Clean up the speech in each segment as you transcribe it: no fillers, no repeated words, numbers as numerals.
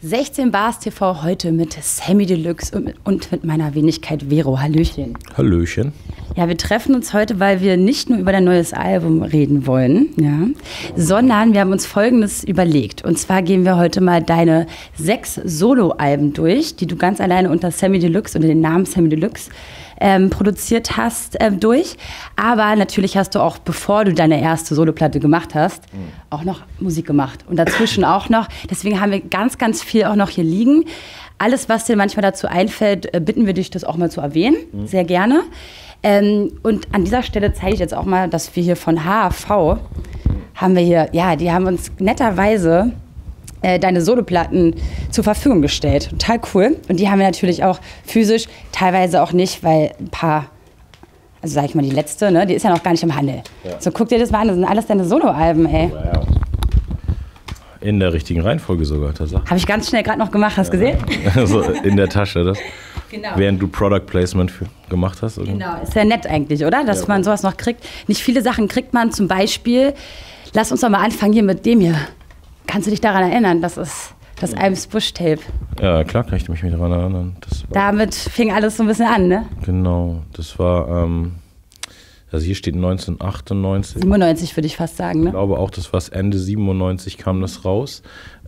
16 Bars TV heute mit Samy Deluxe und mit meiner Wenigkeit Vero. Hallöchen. Hallöchen. Ja, wir treffen uns heute, weil wir nicht nur über dein neues Album reden wollen, ja, sondern wir haben uns Folgendes überlegt. Und zwar gehen wir heute mal deine 6 Soloalben durch, die du ganz alleine unter Samy Deluxe, unter dem Namen Samy Deluxe, produziert hast, durch. Aber natürlich hast du auch, bevor du deine erste Soloplatte gemacht hast, auch noch Musik gemacht. Und dazwischen auch noch. Deswegen haben wir ganz, ganz viel auch noch hier liegen. Alles, was dir manchmal dazu einfällt, bitten wir dich, das auch mal zu erwähnen. Sehr gerne. Und an dieser Stelle zeige ich jetzt auch mal, dass wir hier von HAV haben wir hier, ja, die haben uns netterweise deine Soloplatten zur Verfügung gestellt. Total cool. Und die haben wir natürlich auch physisch, teilweise auch nicht, weil ein paar, also sag ich mal, die letzte, ne, die ist ja noch gar nicht im Handel. Ja. So, guck dir das mal an, das sind alles deine Soloalben, ey. Wow. In der richtigen Reihenfolge sogar, tatsächlich. Habe ich ganz schnell gerade noch gemacht, hast du gesehen? Also in der Tasche, das. Genau. Während du Product Placement gemacht hast. Oder? Genau, ist ja nett eigentlich, oder? Dass man sowas noch kriegt. Nicht viele Sachen kriegt man, zum Beispiel, lass uns doch mal anfangen hier mit dem hier. Kannst du dich daran erinnern? Das ist das Iams Bush Tape. Ja, klar kann ich mich daran erinnern. Damit fing alles so ein bisschen an, ne? Genau, das war, also hier steht 1998. 97 würde ich fast sagen, ne? Ich glaube auch, das war Ende 97 kam das raus.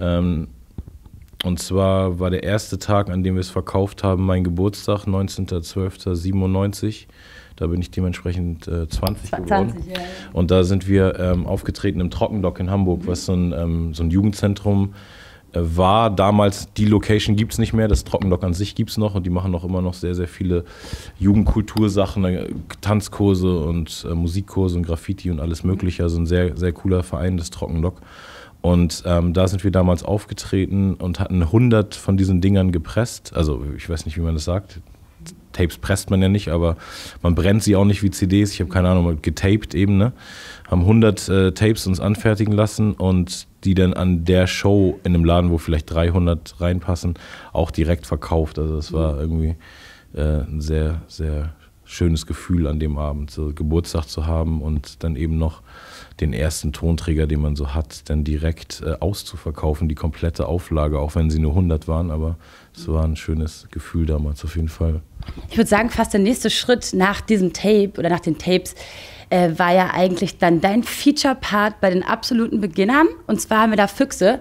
Und zwar war der erste Tag, an dem wir es verkauft haben, mein Geburtstag, 19.12.97. Da bin ich dementsprechend 20 geworden. Ja. Und da sind wir aufgetreten im Trockendock in Hamburg, was so ein Jugendzentrum war. Damals, die Location gibt es nicht mehr, das Trockendock an sich gibt es noch und die machen auch immer noch sehr, sehr viele Jugendkultursachen, Tanzkurse und Musikkurse und Graffiti und alles mögliche. Also ein sehr, sehr cooler Verein, das Trockendock. Und da sind wir damals aufgetreten und hatten 100 von diesen Dingern gepresst. Also ich weiß nicht, wie man das sagt. Tapes presst man ja nicht, aber man brennt sie auch nicht wie CDs. Ich habe keine Ahnung, getaped eben, ne? Haben 100 Tapes uns anfertigen lassen und die dann an der Show in einem Laden, wo vielleicht 300 reinpassen, auch direkt verkauft. Also das war irgendwie ein sehr, sehr schönes Gefühl an dem Abend, so Geburtstag zu haben und dann eben noch den ersten Tonträger, den man so hat, dann direkt auszuverkaufen, die komplette Auflage, auch wenn sie nur 100 waren, aber es war ein schönes Gefühl damals auf jeden Fall. Ich würde sagen, fast der nächste Schritt nach diesem Tape oder nach den Tapes war ja eigentlich dann dein Feature-Part bei den absoluten Beginnern. Und zwar haben wir da Füchse.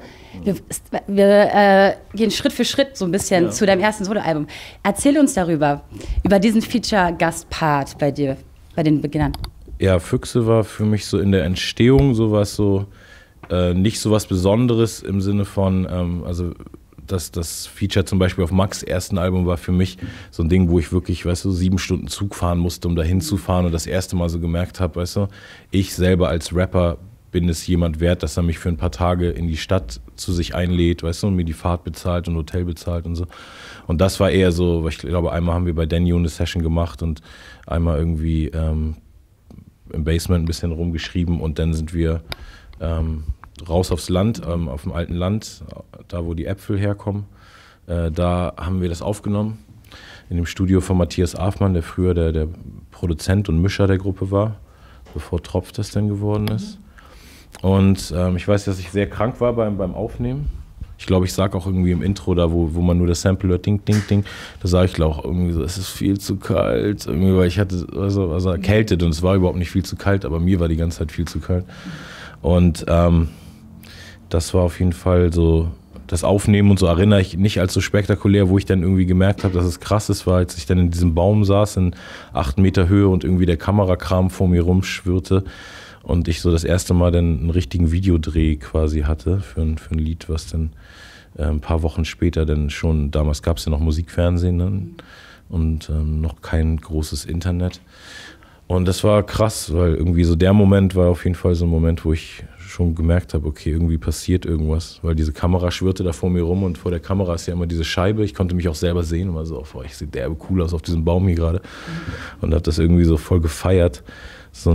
Wir gehen Schritt für Schritt so ein bisschen zu deinem ersten Soloalbum. Erzähl uns darüber, über diesen Feature-Gast-Part bei dir, bei den Beginnern. Ja, Füchse war für mich so in der Entstehung sowas so, nicht so was Besonderes im Sinne von, also das Feature zum Beispiel auf Max' ersten Album war für mich so ein Ding, wo ich wirklich, weißt du, 7 Stunden Zug fahren musste, um da hinzufahren und das erste Mal so gemerkt habe, weißt du, ich selber als Rapper bin es jemand wert, dass er mich für ein paar Tage in die Stadt zu sich einlädt, weißt du, und mir die Fahrt bezahlt und Hotel bezahlt und so. Und das war eher so, ich glaube, einmal haben wir bei Daniel eine Session gemacht und einmal irgendwie im Basement ein bisschen rumgeschrieben und dann sind wir raus aufs Land, auf dem alten Land, da wo die Äpfel herkommen. Da haben wir das aufgenommen in dem Studio von Matthias Afmann, der früher der Produzent und Mischer der Gruppe war, bevor Tropf das dann geworden ist. Und ich weiß, dass ich sehr krank war beim Aufnehmen. Ich glaube, ich sage auch irgendwie im Intro, da wo man nur das Sample hört, ding, ding, ding, da sage ich auch irgendwie so, es ist viel zu kalt, irgendwie, weil ich hatte also erkältet und es war überhaupt nicht viel zu kalt, aber mir war die ganze Zeit viel zu kalt. Und das war auf jeden Fall so, das Aufnehmen und so erinnere ich nicht als so spektakulär, wo ich dann irgendwie gemerkt habe, dass es krass ist, war, als ich dann in diesem Baum saß in 8 Meter Höhe und irgendwie der Kamerakram vor mir rumschwirrte und ich so das erste Mal dann einen richtigen Videodreh quasi hatte für ein Lied, was dann ein paar Wochen später dann schon, damals gab es ja noch Musikfernsehen dann, und noch kein großes Internet. Und das war krass, weil irgendwie so der Moment war auf jeden Fall so ein Moment, wo ich schon gemerkt habe, okay, irgendwie passiert irgendwas, weil diese Kamera schwirrte da vor mir rum und vor der Kamera ist ja immer diese Scheibe, ich konnte mich auch selber sehen und war so, oh, ich sehe derbe cool aus auf diesem Baum hier gerade und habe das irgendwie so voll gefeiert, so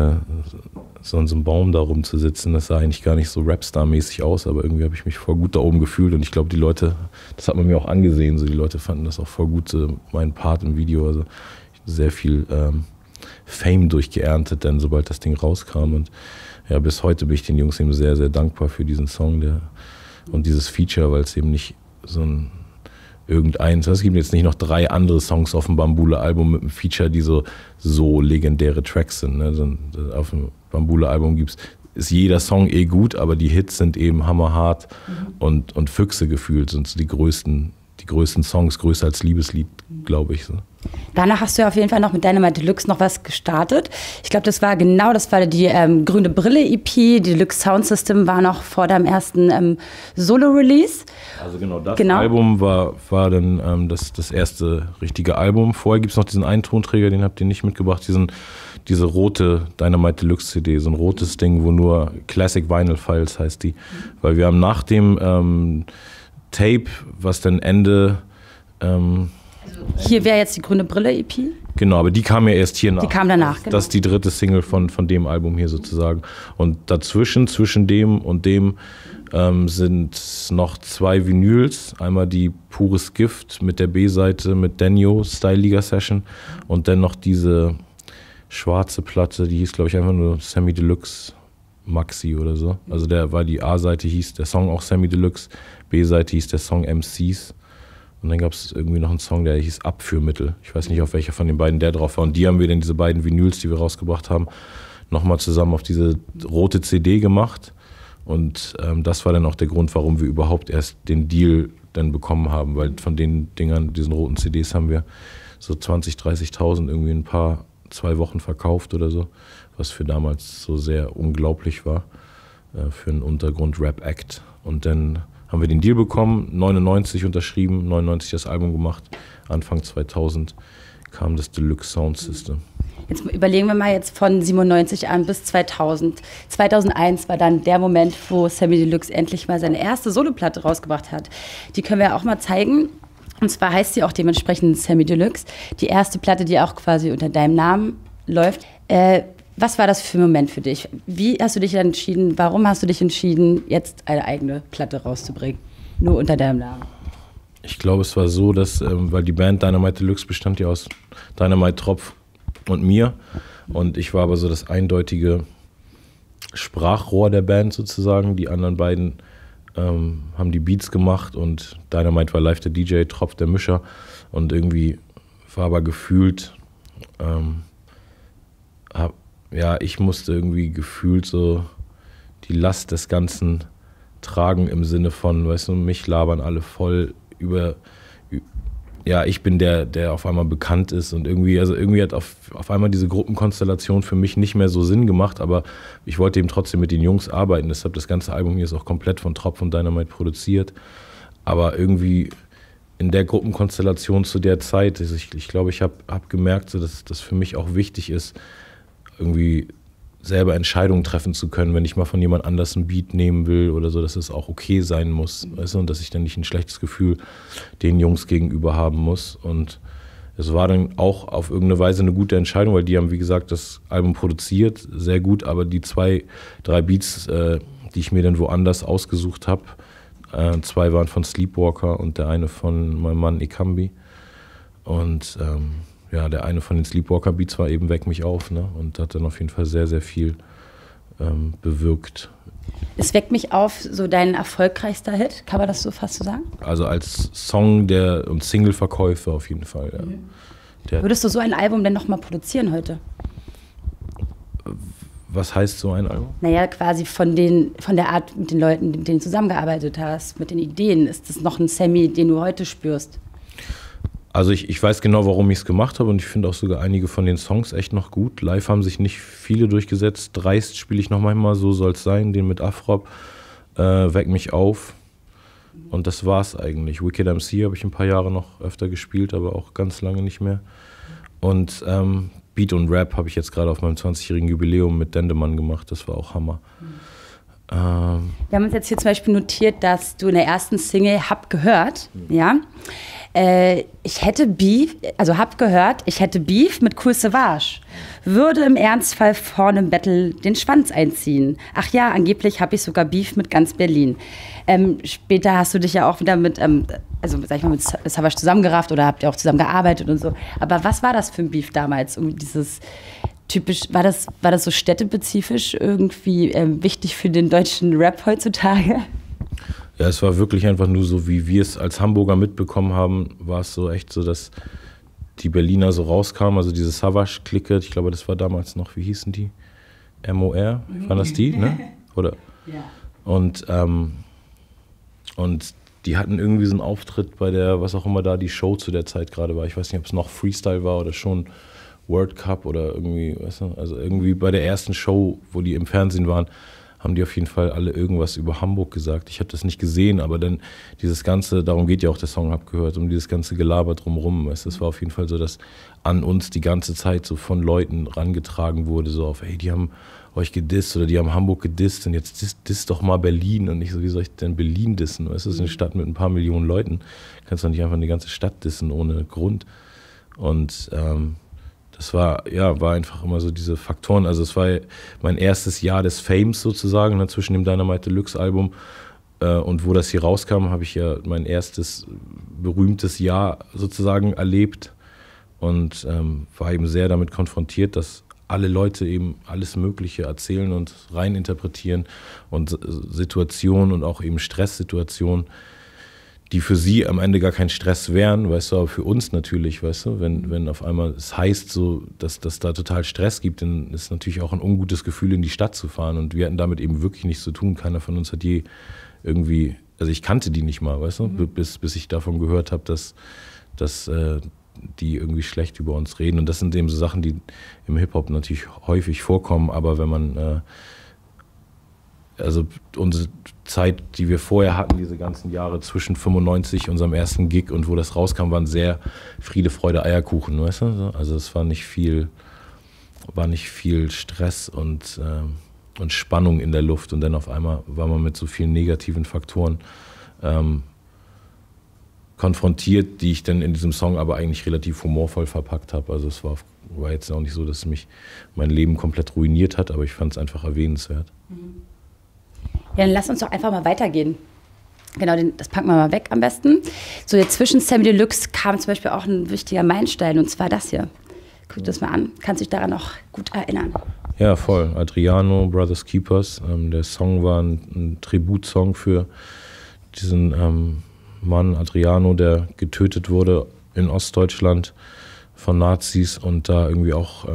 ein Baum da rumzusitzen, das sah eigentlich gar nicht so Rapstar-mäßig aus, aber irgendwie habe ich mich voll gut da oben gefühlt und ich glaube, die Leute, das hat man mir auch angesehen, so die Leute fanden das auch voll gut, so mein Part im Video, also sehr viel Fame durchgeerntet, denn sobald das Ding rauskam und ja, bis heute bin ich den Jungs eben sehr, sehr dankbar für diesen Song und dieses Feature, weil es eben nicht irgendeins. Es gibt jetzt nicht noch 3 andere Songs auf dem Bambule-Album mit einem Feature, die so legendäre Tracks sind. Ne? Auf dem Bambule-Album ist jeder Song gut, aber die Hits sind eben hammerhart und Füchse gefühlt sind so die größten Songs, größer als Liebeslied, glaube ich. So. Danach hast du ja auf jeden Fall noch mit Dynamite Deluxe noch was gestartet. Ich glaube, das war die Grüne Brille EP, die Deluxe Sound System war noch vor deinem ersten Solo-Release. Also das Album war dann das erste richtige Album. Vorher gibt es noch diesen einen Tonträger, den habt ihr nicht mitgebracht, diese rote Dynamite Deluxe CD, so ein rotes Ding, wo nur Classic Vinyl Files heißt die. Weil wir haben nach dem Tape, was dann Ende... hier wäre jetzt die Grüne Brille EP? Genau, aber die kam ja erst hier nach. Die kam danach, genau. Das ist die dritte Single von dem Album hier sozusagen. Und zwischen dem und dem sind noch 2 Vinyls. Einmal die Pures Gift mit der B-Seite mit Denyo Style Liga Session und dann noch diese schwarze Platte, die hieß glaube ich einfach nur Semi Deluxe Maxi oder so. Also die A-Seite hieß der Song auch Semi Deluxe, B-Seite hieß der Song MCs. Und dann gab es irgendwie noch einen Song, der hieß Abführmittel. Ich weiß nicht, auf welcher von den beiden der drauf war. Und die haben wir dann, diese beiden Vinyls, die wir rausgebracht haben, nochmal zusammen auf diese rote CD gemacht. Und das war dann auch der Grund, warum wir überhaupt erst den Deal dann bekommen haben. Weil von den Dingern, diesen roten CDs, haben wir so 20.000, 30.000 irgendwie 2 Wochen verkauft oder so. Was für damals so sehr unglaublich war für einen Untergrund-Rap-Act. Und dann haben wir den Deal bekommen, 99 unterschrieben, 99 das Album gemacht. Anfang 2000 kam das Deluxe Sound System. Jetzt überlegen wir mal jetzt von 97 an bis 2000. 2001 war dann der Moment, wo Samy Deluxe endlich mal seine erste Soloplatte rausgebracht hat. Die können wir auch mal zeigen. Und zwar heißt sie auch dementsprechend Samy Deluxe. Die erste Platte, die auch quasi unter deinem Namen läuft. Was war das für ein Moment für dich? Wie hast du dich entschieden, warum hast du dich entschieden, jetzt eine eigene Platte rauszubringen? Nur unter deinem Namen. Ich glaube, es war so, dass, weil die Band Dynamite Deluxe bestand ja aus Dynamite, Tropf und mir. Und ich war aber so das eindeutige Sprachrohr der Band sozusagen. Die anderen beiden haben die Beats gemacht und Dynamite war live der DJ, Tropf der Mischer. Und irgendwie war aber gefühlt... ich musste irgendwie gefühlt so die Last des Ganzen tragen im Sinne von, weißt du, mich labern alle voll über ich bin der auf einmal bekannt ist und irgendwie hat auf einmal diese Gruppenkonstellation für mich nicht mehr so Sinn gemacht, aber ich wollte eben trotzdem mit den Jungs arbeiten, deshalb das ganze Album hier ist auch komplett von Tropf und Dynamite produziert, aber irgendwie in der Gruppenkonstellation zu der Zeit, also ich glaube, ich hab gemerkt, so, dass das für mich auch wichtig ist, irgendwie selber Entscheidungen treffen zu können, wenn ich mal von jemand anders einen Beat nehmen will oder so, dass es auch okay sein muss, weißt du, und dass ich dann nicht ein schlechtes Gefühl den Jungs gegenüber haben muss. Und es war dann auch auf irgendeine Weise eine gute Entscheidung, weil die haben, wie gesagt, das Album produziert, sehr gut, aber die 2, 3 Beats, die ich mir dann woanders ausgesucht habe, 2 waren von Sleepwalker und der eine von meinem Mann Ikambi. Und der eine von den Sleepwalker-Beats war eben Weck mich auf, ne? Und hat dann auf jeden Fall sehr, sehr viel bewirkt. Ist Weck mich auf so dein erfolgreichster Hit? Kann man das so fast so sagen? Also als Song und Single-Verkäufe auf jeden Fall, ja. Würdest du so ein Album denn nochmal produzieren heute? Was heißt so ein Album? Naja, quasi von der Art mit den Leuten, mit denen du zusammengearbeitet hast, mit den Ideen. Ist das noch ein Samy, den du heute spürst? Also ich weiß genau, warum ich es gemacht habe und ich finde auch sogar einige von den Songs echt noch gut. Live haben sich nicht viele durchgesetzt. Dreist spiele ich noch manchmal, so soll es sein, den mit Afrop, Weck mich auf. Und das war's eigentlich. Wicked MC habe ich ein paar Jahre noch öfter gespielt, aber auch ganz lange nicht mehr. Und Beat und Rap habe ich jetzt gerade auf meinem 20-jährigen Jubiläum mit Dendemann gemacht. Das war auch Hammer. Wir haben uns jetzt hier zum Beispiel notiert, dass du in der ersten Single Hab gehört, ja. Ich hätte Beef mit Cool Savage. Würde im Ernstfall vorne im Battle den Schwanz einziehen. Ach ja, angeblich habe ich sogar Beef mit ganz Berlin. Später hast du dich ja auch wieder mit Savage zusammengerafft oder habt ihr auch zusammen gearbeitet und so. Aber was war das für ein Beef damals? Um dieses typisch, war das so städtespezifisch irgendwie wichtig für den deutschen Rap heutzutage? Ja, es war wirklich einfach nur so, wie wir es als Hamburger mitbekommen haben, war es so echt so, dass die Berliner so rauskamen, also diese Savage-Clique, ich glaube, das war damals noch, wie hießen die? MOR, waren das die, ne? Oder? Ja. Und die hatten irgendwie so einen Auftritt bei der, was auch immer da die Show zu der Zeit gerade war. Ich weiß nicht, ob es noch Freestyle war oder schon World Cup oder irgendwie, weißt du, also irgendwie bei der ersten Show, wo die im Fernsehen waren, haben die auf jeden Fall alle irgendwas über Hamburg gesagt. Ich habe das nicht gesehen, aber dann dieses ganze, darum geht ja auch der Song, hab gehört, um dieses ganze Gelaber drumherum. Es war auf jeden Fall so, dass an uns die ganze Zeit so von Leuten rangetragen wurde, so auf, ey, die haben euch gedisst oder die haben Hamburg gedisst und jetzt disst doch mal Berlin. Und ich so, wie soll ich denn Berlin dissen? Weißt du, das ist eine Stadt mit ein paar Millionen Leuten. Du kannst doch nicht einfach eine ganze Stadt dissen ohne Grund. Und das war einfach immer so diese Faktoren. Also es war mein erstes Jahr des Fames sozusagen, ne, zwischen dem Dynamite Deluxe Album und wo das hier rauskam, habe ich ja mein erstes berühmtes Jahr sozusagen erlebt und war eben sehr damit konfrontiert, dass alle Leute eben alles Mögliche erzählen und reininterpretieren und Situationen und auch eben Stresssituationen, die für sie am Ende gar kein Stress wären, weißt du, aber für uns natürlich, weißt du, wenn auf einmal es heißt so, dass da total Stress gibt, dann ist natürlich auch ein ungutes Gefühl, in die Stadt zu fahren und wir hatten damit eben wirklich nichts zu tun. Keiner von uns hat je irgendwie, also ich kannte die nicht mal, weißt du, bis ich davon gehört habe, dass die irgendwie schlecht über uns reden und das sind eben so Sachen, die im Hip-Hop natürlich häufig vorkommen, aber wenn man also unsere Zeit, die wir vorher hatten, diese ganzen Jahre zwischen 95, unserem ersten Gig und wo das rauskam, waren sehr Friede, Freude, Eierkuchen, weißt du? Also es war nicht viel Stress und Spannung in der Luft und dann auf einmal war man mit so vielen negativen Faktoren konfrontiert, die ich dann in diesem Song aber eigentlich relativ humorvoll verpackt habe. Also es war jetzt auch nicht so, dass mich mein Leben komplett ruiniert hat, aber ich fand es einfach erwähnenswert. Ja, dann lass uns doch einfach mal weitergehen. Genau, das packen wir mal weg am besten. So, jetzt zwischen Samy Deluxe kam zum Beispiel auch ein wichtiger Meilenstein und zwar das hier. Guck dir das mal an. Kannst dich daran noch gut erinnern? Ja, voll. Adriano, Brothers Keepers. Der Song war ein Tributsong für diesen Mann Adriano, der getötet wurde in Ostdeutschland von Nazis und da irgendwie auch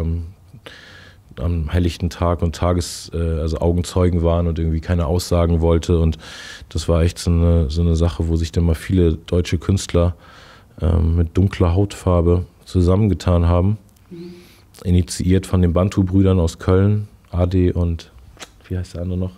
am helllichten Tag und also Augenzeugen waren und irgendwie keine Aussagen wollte und das war echt so eine Sache, wo sich dann mal viele deutsche Künstler mit dunkler Hautfarbe zusammengetan haben, initiiert von den Bantu-Brüdern aus Köln, Ade und wie heißt der andere noch?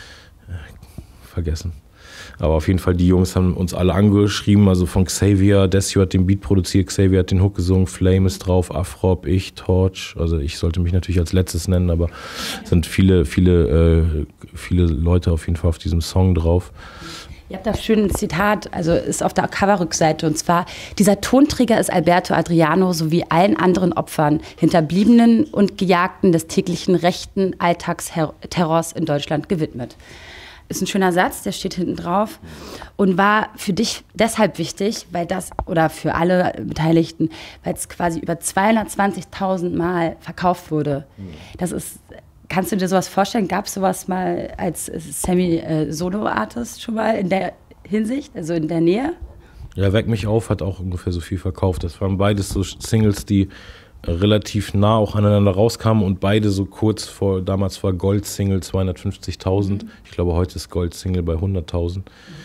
Vergessen. Aber auf jeden Fall, die Jungs haben uns alle angeschrieben, also von Xavier, Desio hat den Beat produziert, Xavier hat den Hook gesungen, Flame ist drauf, Afrop, ich, Torch, also ich sollte mich natürlich als letztes nennen, aber es sind viele Leute auf jeden Fall auf diesem Song drauf. Ihr habt da schön ein Zitat, also ist auf der Coverrückseite und zwar: Dieser Tonträger ist Alberto Adriano sowie allen anderen Opfern, Hinterbliebenen und Gejagten des täglichen rechten Alltagsterrors in Deutschland gewidmet. Ist ein schöner Satz, der steht hinten drauf und war für dich deshalb wichtig, weil oder für alle Beteiligten, weil es quasi über 220.000 Mal verkauft wurde. Das ist, kannst du dir sowas vorstellen? Gab es sowas mal als Samy Solo-Artist schon mal in der Hinsicht, also in der Nähe? Ja, Weck mich auf hat auch ungefähr so viel verkauft. Das waren beides so Singles, die relativ nah auch aneinander rauskamen und beide so kurz vor, damals war Gold-Single 250.000, ich glaube heute ist Gold-Single bei 100.000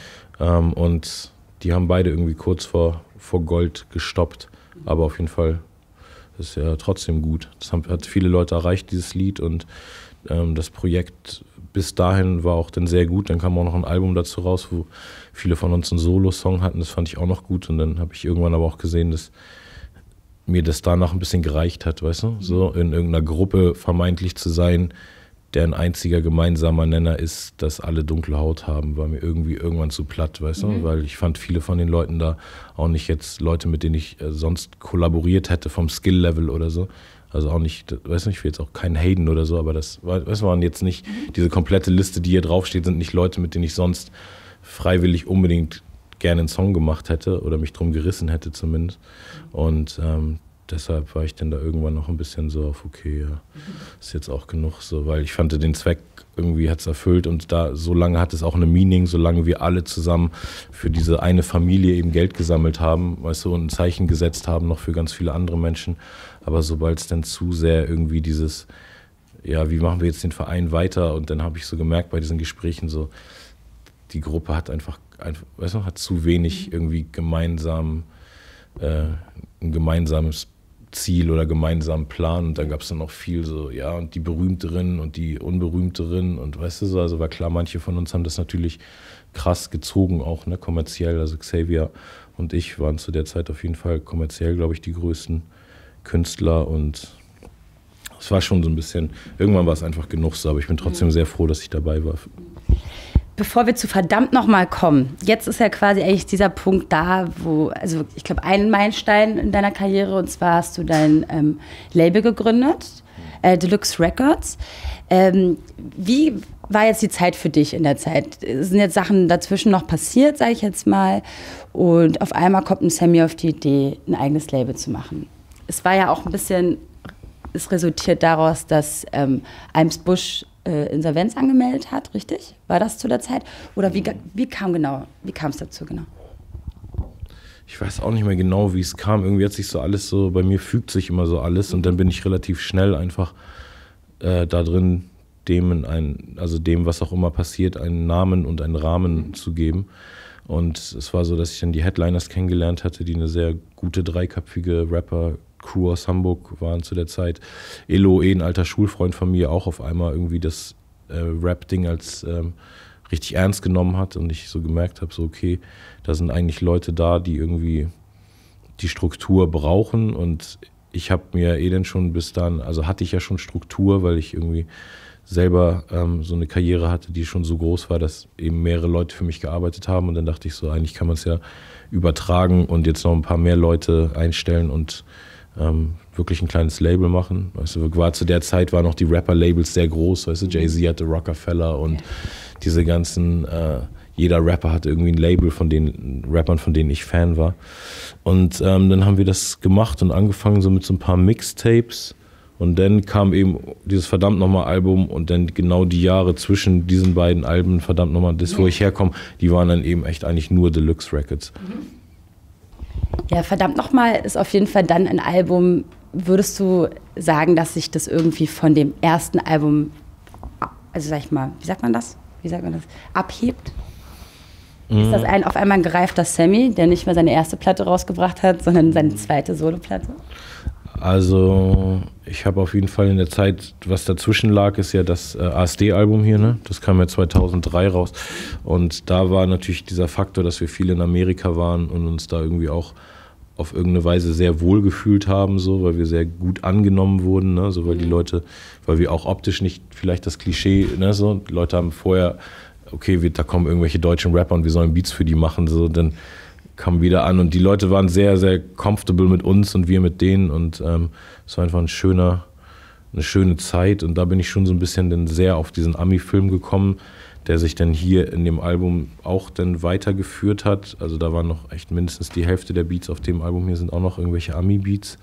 und die haben beide irgendwie kurz vor Gold gestoppt, aber auf jeden Fall ist ja trotzdem gut. Das hat viele Leute erreicht, dieses Lied und das Projekt bis dahin war auch dann sehr gut, dann kam auch noch ein Album dazu raus, wo viele von uns einen Solo-Song hatten, das fand ich auch noch gut und dann habe ich irgendwann aber auch gesehen, dass mir das danach ein bisschen gereicht hat, weißt du, so in irgendeiner Gruppe vermeintlich zu sein, deren einziger gemeinsamer Nenner ist, dass alle dunkle Haut haben, war mir irgendwann zu platt, weißt du, weil ich fand viele von den Leuten da auch nicht jetzt Leute, mit denen ich sonst kollaboriert hätte vom Skill-Level oder so, also auch nicht, weißt du, ich will jetzt auch keinen Hayden oder so, aber das waren jetzt nicht, diese komplette Liste, die hier draufsteht, sind nicht Leute, mit denen ich sonst freiwillig unbedingt gerne einen Song gemacht hätte oder mich drum gerissen hätte zumindest. Und deshalb war ich dann da irgendwann noch ein bisschen so auf, okay, ja, ist jetzt auch genug so, weil ich fand den Zweck irgendwie hat es erfüllt und da so lange hat es auch eine Meaning, solange wir alle zusammen für diese eine Familie eben Geld gesammelt haben, weißt du, und ein Zeichen gesetzt haben noch für ganz viele andere Menschen. Aber sobald es dann zu sehr irgendwie dieses, ja, wie machen wir jetzt den Verein weiter? Und dann habe ich so gemerkt bei diesen Gesprächen so, die Gruppe hat einfach weißt du, hat zu wenig irgendwie ein gemeinsames Ziel oder gemeinsamen Plan. Und dann gab es dann noch viel so, ja, und die Berühmteren und die Unberühmteren und weißt du so, also war klar, manche von uns haben das natürlich krass gezogen, auch ne, kommerziell. Also Xavier und ich waren zu der Zeit auf jeden Fall kommerziell, glaube ich, die größten Künstler und es war schon so ein bisschen, irgendwann war es einfach genug so, aber ich bin trotzdem sehr froh, dass ich dabei war. Bevor wir zu verdammt nochmal kommen, jetzt ist ja quasi eigentlich dieser Punkt da, wo, also ich glaube, ein Meilenstein in deiner Karriere, und zwar hast du dein Label gegründet, Deluxe Records. Wie war jetzt die Zeit für dich in der Zeit? Sind jetzt Sachen dazwischen noch passiert, sage ich jetzt mal, und auf einmal kommt ein Sammy auf die Idee, ein eigenes Label zu machen. Es war ja auch ein bisschen, es resultiert daraus, dass Eimsbusch Insolvenz angemeldet hat, richtig? War das zu der Zeit? Oder wie kam es dazu genau? Ich weiß auch nicht mehr genau, wie es kam. Irgendwie hat sich so alles so, bei mir fügt sich immer so alles und dann bin ich relativ schnell einfach da drin, dem, was auch immer passiert, einen Namen und einen Rahmen zu geben. Und es war so, dass ich dann die Headliners kennengelernt hatte, die eine sehr gute dreiköpfige Rapper-Crew aus Hamburg waren zu der Zeit. Elo, ein alter Schulfreund von mir, auch auf einmal irgendwie das Rap-Ding als richtig ernst genommen hat und ich so gemerkt habe, so okay, da sind eigentlich Leute da, die irgendwie die Struktur brauchen und ich habe mir dann schon bis dann, also hatte ich ja schon Struktur, weil ich irgendwie selber so eine Karriere hatte, die schon so groß war, dass eben mehrere Leute für mich gearbeitet haben und dann dachte ich so, eigentlich kann man es ja übertragen und jetzt noch ein paar mehr Leute einstellen und wirklich ein kleines Label machen. Weißt du, zu der Zeit waren noch die Rapper-Labels sehr groß, weißt du, Jay-Z hatte Rockefeller und diese ganzen, jeder Rapper hatte irgendwie ein Label von den Rappern, von denen ich Fan war. Und dann haben wir das gemacht und angefangen so mit so ein paar Mixtapes. Und dann kam eben dieses verdammt nochmal Album und dann genau die Jahre zwischen diesen beiden Alben, verdammt nochmal, das, wo ich herkomme, die waren dann eben echt eigentlich nur Deluxe Records. Ja, verdammt nochmal ist auf jeden Fall dann ein Album. Würdest du sagen, dass sich das irgendwie von dem ersten Album, also sag ich mal, wie sagt man das, abhebt? Ist das auf einmal ein gereifter Sammy, der nicht mehr seine erste Platte rausgebracht hat, sondern seine zweite Soloplatte? Also ich habe auf jeden Fall in der Zeit, was dazwischen lag, ist ja das ASD-Album hier, ne? Das kam ja 2003 raus und da war natürlich dieser Faktor, dass wir viel in Amerika waren und uns da irgendwie auch auf irgendeine Weise sehr wohl gefühlt haben, so, weil wir sehr gut angenommen wurden, ne? So, weil die Leute, weil wir auch optisch nicht vielleicht das Klischee, ne? So, die Leute haben vorher, okay, da kommen irgendwelche deutschen Rapper und wir sollen Beats für die machen, so, dann kam wieder an und die Leute waren sehr, sehr comfortable mit uns und wir mit denen und es war einfach eine schöne Zeit und da bin ich schon so ein bisschen dann sehr auf diesen Ami-Film gekommen, der sich dann hier in dem Album auch dann weitergeführt hat. Also da waren noch echt mindestens die Hälfte der Beats auf dem Album hier sind auch noch irgendwelche Ami-Beats.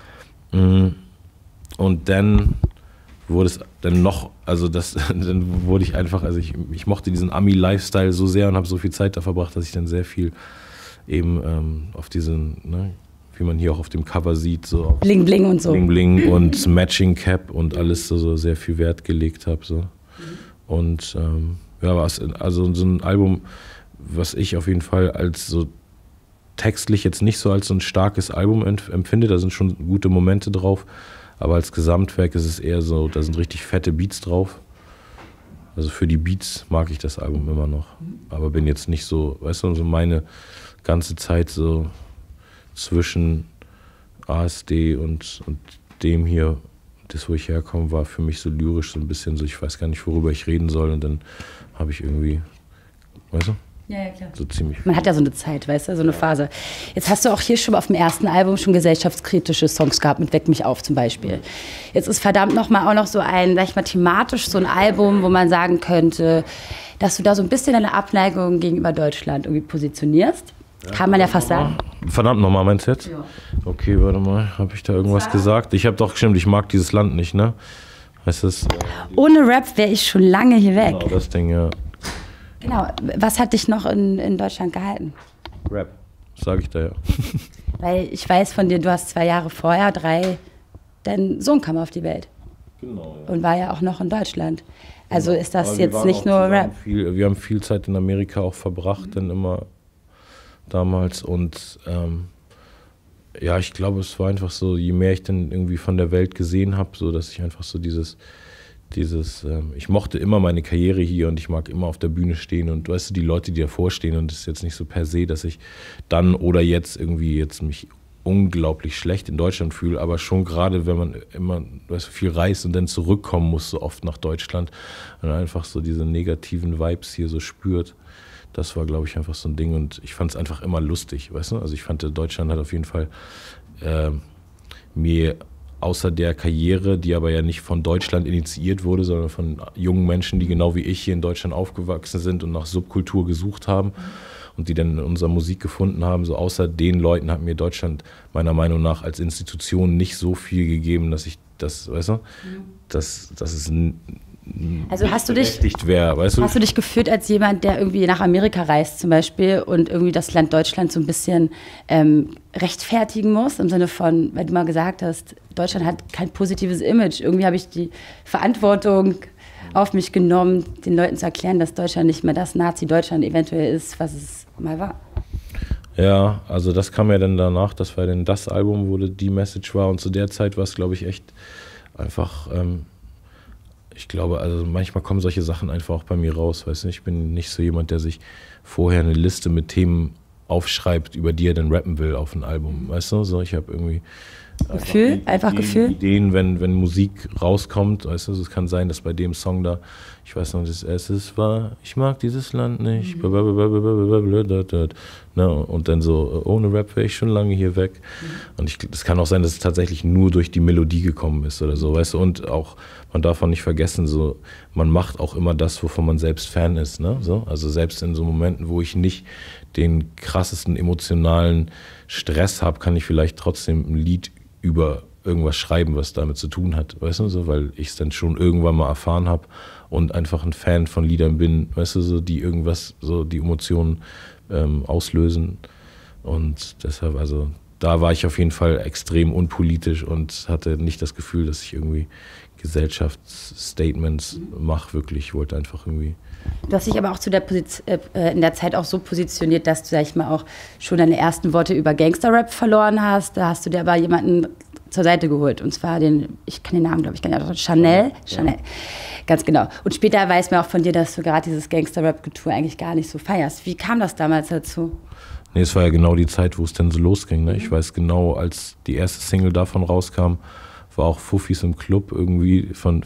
Und dann wurde es dann noch, also dann wurde ich einfach, also ich mochte diesen Ami-Lifestyle so sehr und habe so viel Zeit da verbracht, dass ich dann sehr viel eben auf diesen, ne, wie man hier auch auf dem Cover sieht, so Bling Bling und so. Bling Bling und Matching Cap und alles so sehr viel Wert gelegt habe. So. Und ja, also so ein Album, was ich auf jeden Fall als so textlich jetzt nicht so als so ein starkes Album empfinde, da sind schon gute Momente drauf, aber als Gesamtwerk ist es eher so, da sind richtig fette Beats drauf. Also für die Beats mag ich das Album immer noch, aber bin jetzt nicht so, weißt du, so meine ganze Zeit so zwischen ASD und dem hier, das, wo ich herkomme, war für mich so lyrisch so ein bisschen so, ich weiß gar nicht, worüber ich reden soll und dann habe ich irgendwie, weißt du? Ja, klar. So ziemlich. Man hat ja so eine Zeit, weißt du, so eine Phase. Jetzt hast du auch hier schon auf dem ersten Album schon gesellschaftskritische Songs gehabt, mit Weck mich auf zum Beispiel. Jetzt ist verdammt nochmal auch noch so ein, sag ich mal, thematisch so ein Album, wo man sagen könnte, dass du da so ein bisschen deine Abneigung gegenüber Deutschland irgendwie positionierst. Kann man ja fast sagen. Verdammt nochmal, meinst du jetzt? Ja. Okay, warte mal, habe ich da irgendwas gesagt? Ich habe doch gestimmt, ich mag dieses Land nicht, ne? Heißt das? Ohne Rap wäre ich schon lange hier weg. Genau, das Ding, ja. Genau. Was hat dich noch in Deutschland gehalten? Rap, sage ich da ja. Weil ich weiß von dir, du hast 2 Jahre vorher, 3, dein Sohn kam auf die Welt. Genau, ja. Und war ja auch noch in Deutschland. Also ist das Aber wir jetzt waren nicht auch nur zusammen Rap? Wir haben viel Zeit in Amerika auch verbracht, dann immer damals. Und ja, ich glaube, es war einfach so, je mehr ich dann irgendwie von der Welt gesehen habe, so dass ich einfach so ich mochte immer meine Karriere hier und ich mag immer auf der Bühne stehen und weißt du, die Leute, die davor stehen, und es ist jetzt nicht so per se, dass ich dann oder jetzt irgendwie jetzt mich unglaublich schlecht in Deutschland fühle, aber schon gerade, wenn man immer viel reist und dann zurückkommen muss, so oft nach Deutschland und einfach so diese negativen Vibes hier so spürt, das war, glaube ich, einfach so ein Ding und ich fand es einfach immer lustig, weißt du, also ich fand, Deutschland hat auf jeden Fall mir außer der Karriere, die aber ja nicht von Deutschland initiiert wurde, sondern von jungen Menschen, die genau wie ich hier in Deutschland aufgewachsen sind und nach Subkultur gesucht haben und die dann in unserer Musik gefunden haben, so außer den Leuten hat mir Deutschland meiner Meinung nach als Institution nicht so viel gegeben, dass ich das, weißt du, dass es also hast du dich gefühlt als jemand, der irgendwie nach Amerika reist zum Beispiel und irgendwie das Land Deutschland so ein bisschen rechtfertigen muss, im Sinne von, weil du mal gesagt hast, Deutschland hat kein positives Image. Irgendwie habe ich die Verantwortung auf mich genommen, den Leuten zu erklären, dass Deutschland nicht mehr das Nazi-Deutschland eventuell ist, was es mal war. Ja, also das kam ja dann danach, das war dann das Album, wo die Message war und zu der Zeit war es, glaube ich, echt einfach... ich glaube, also manchmal kommen solche Sachen einfach auch bei mir raus, weißt du, ich bin nicht so jemand, der sich vorher eine Liste mit Themen aufschreibt, über die er dann rappen will auf ein Album, weißt du, so ich habe irgendwie Ideen, wenn Musik rauskommt, weißt du, es kann sein, dass bei dem Song da, ich weiß noch, das erste war, ich mag dieses Land nicht, und dann so, ohne Rap wäre ich schon lange hier weg. Und es kann auch sein, dass es tatsächlich nur durch die Melodie gekommen ist oder so, weißt du, und auch, man darf auch nicht vergessen, so, man macht auch immer das, wovon man selbst Fan ist, ne, so, also selbst in so Momenten, wo ich nicht den krassesten emotionalen Stress habe, kann ich vielleicht trotzdem ein Lied über irgendwas schreiben, was damit zu tun hat, weißt du, so, weil ich es dann schon irgendwann mal erfahren habe und einfach ein Fan von Liedern bin, weißt du, so, die irgendwas, so die Emotionen auslösen und deshalb, also da war ich auf jeden Fall extrem unpolitisch und hatte nicht das Gefühl, dass ich irgendwie Gesellschaftsstatements mache, wirklich, ich wollte einfach irgendwie... Du hast dich aber auch in der Zeit auch so positioniert, dass du, sag ich mal, auch schon deine ersten Worte über Gangster-Rap verloren hast. Da hast du dir aber jemanden zur Seite geholt. Und zwar ich kann den Namen, glaube ich, gar nicht. Chanel. Ganz genau. Und später weiß man auch von dir, dass du gerade dieses Gangster-Rap-Getue eigentlich gar nicht so feierst. Wie kam das damals dazu? Nee, es war ja genau die Zeit, wo es dann so losging. Ne? Ich weiß genau, als die erste Single davon rauskam, war auch Fuffis im Club irgendwie von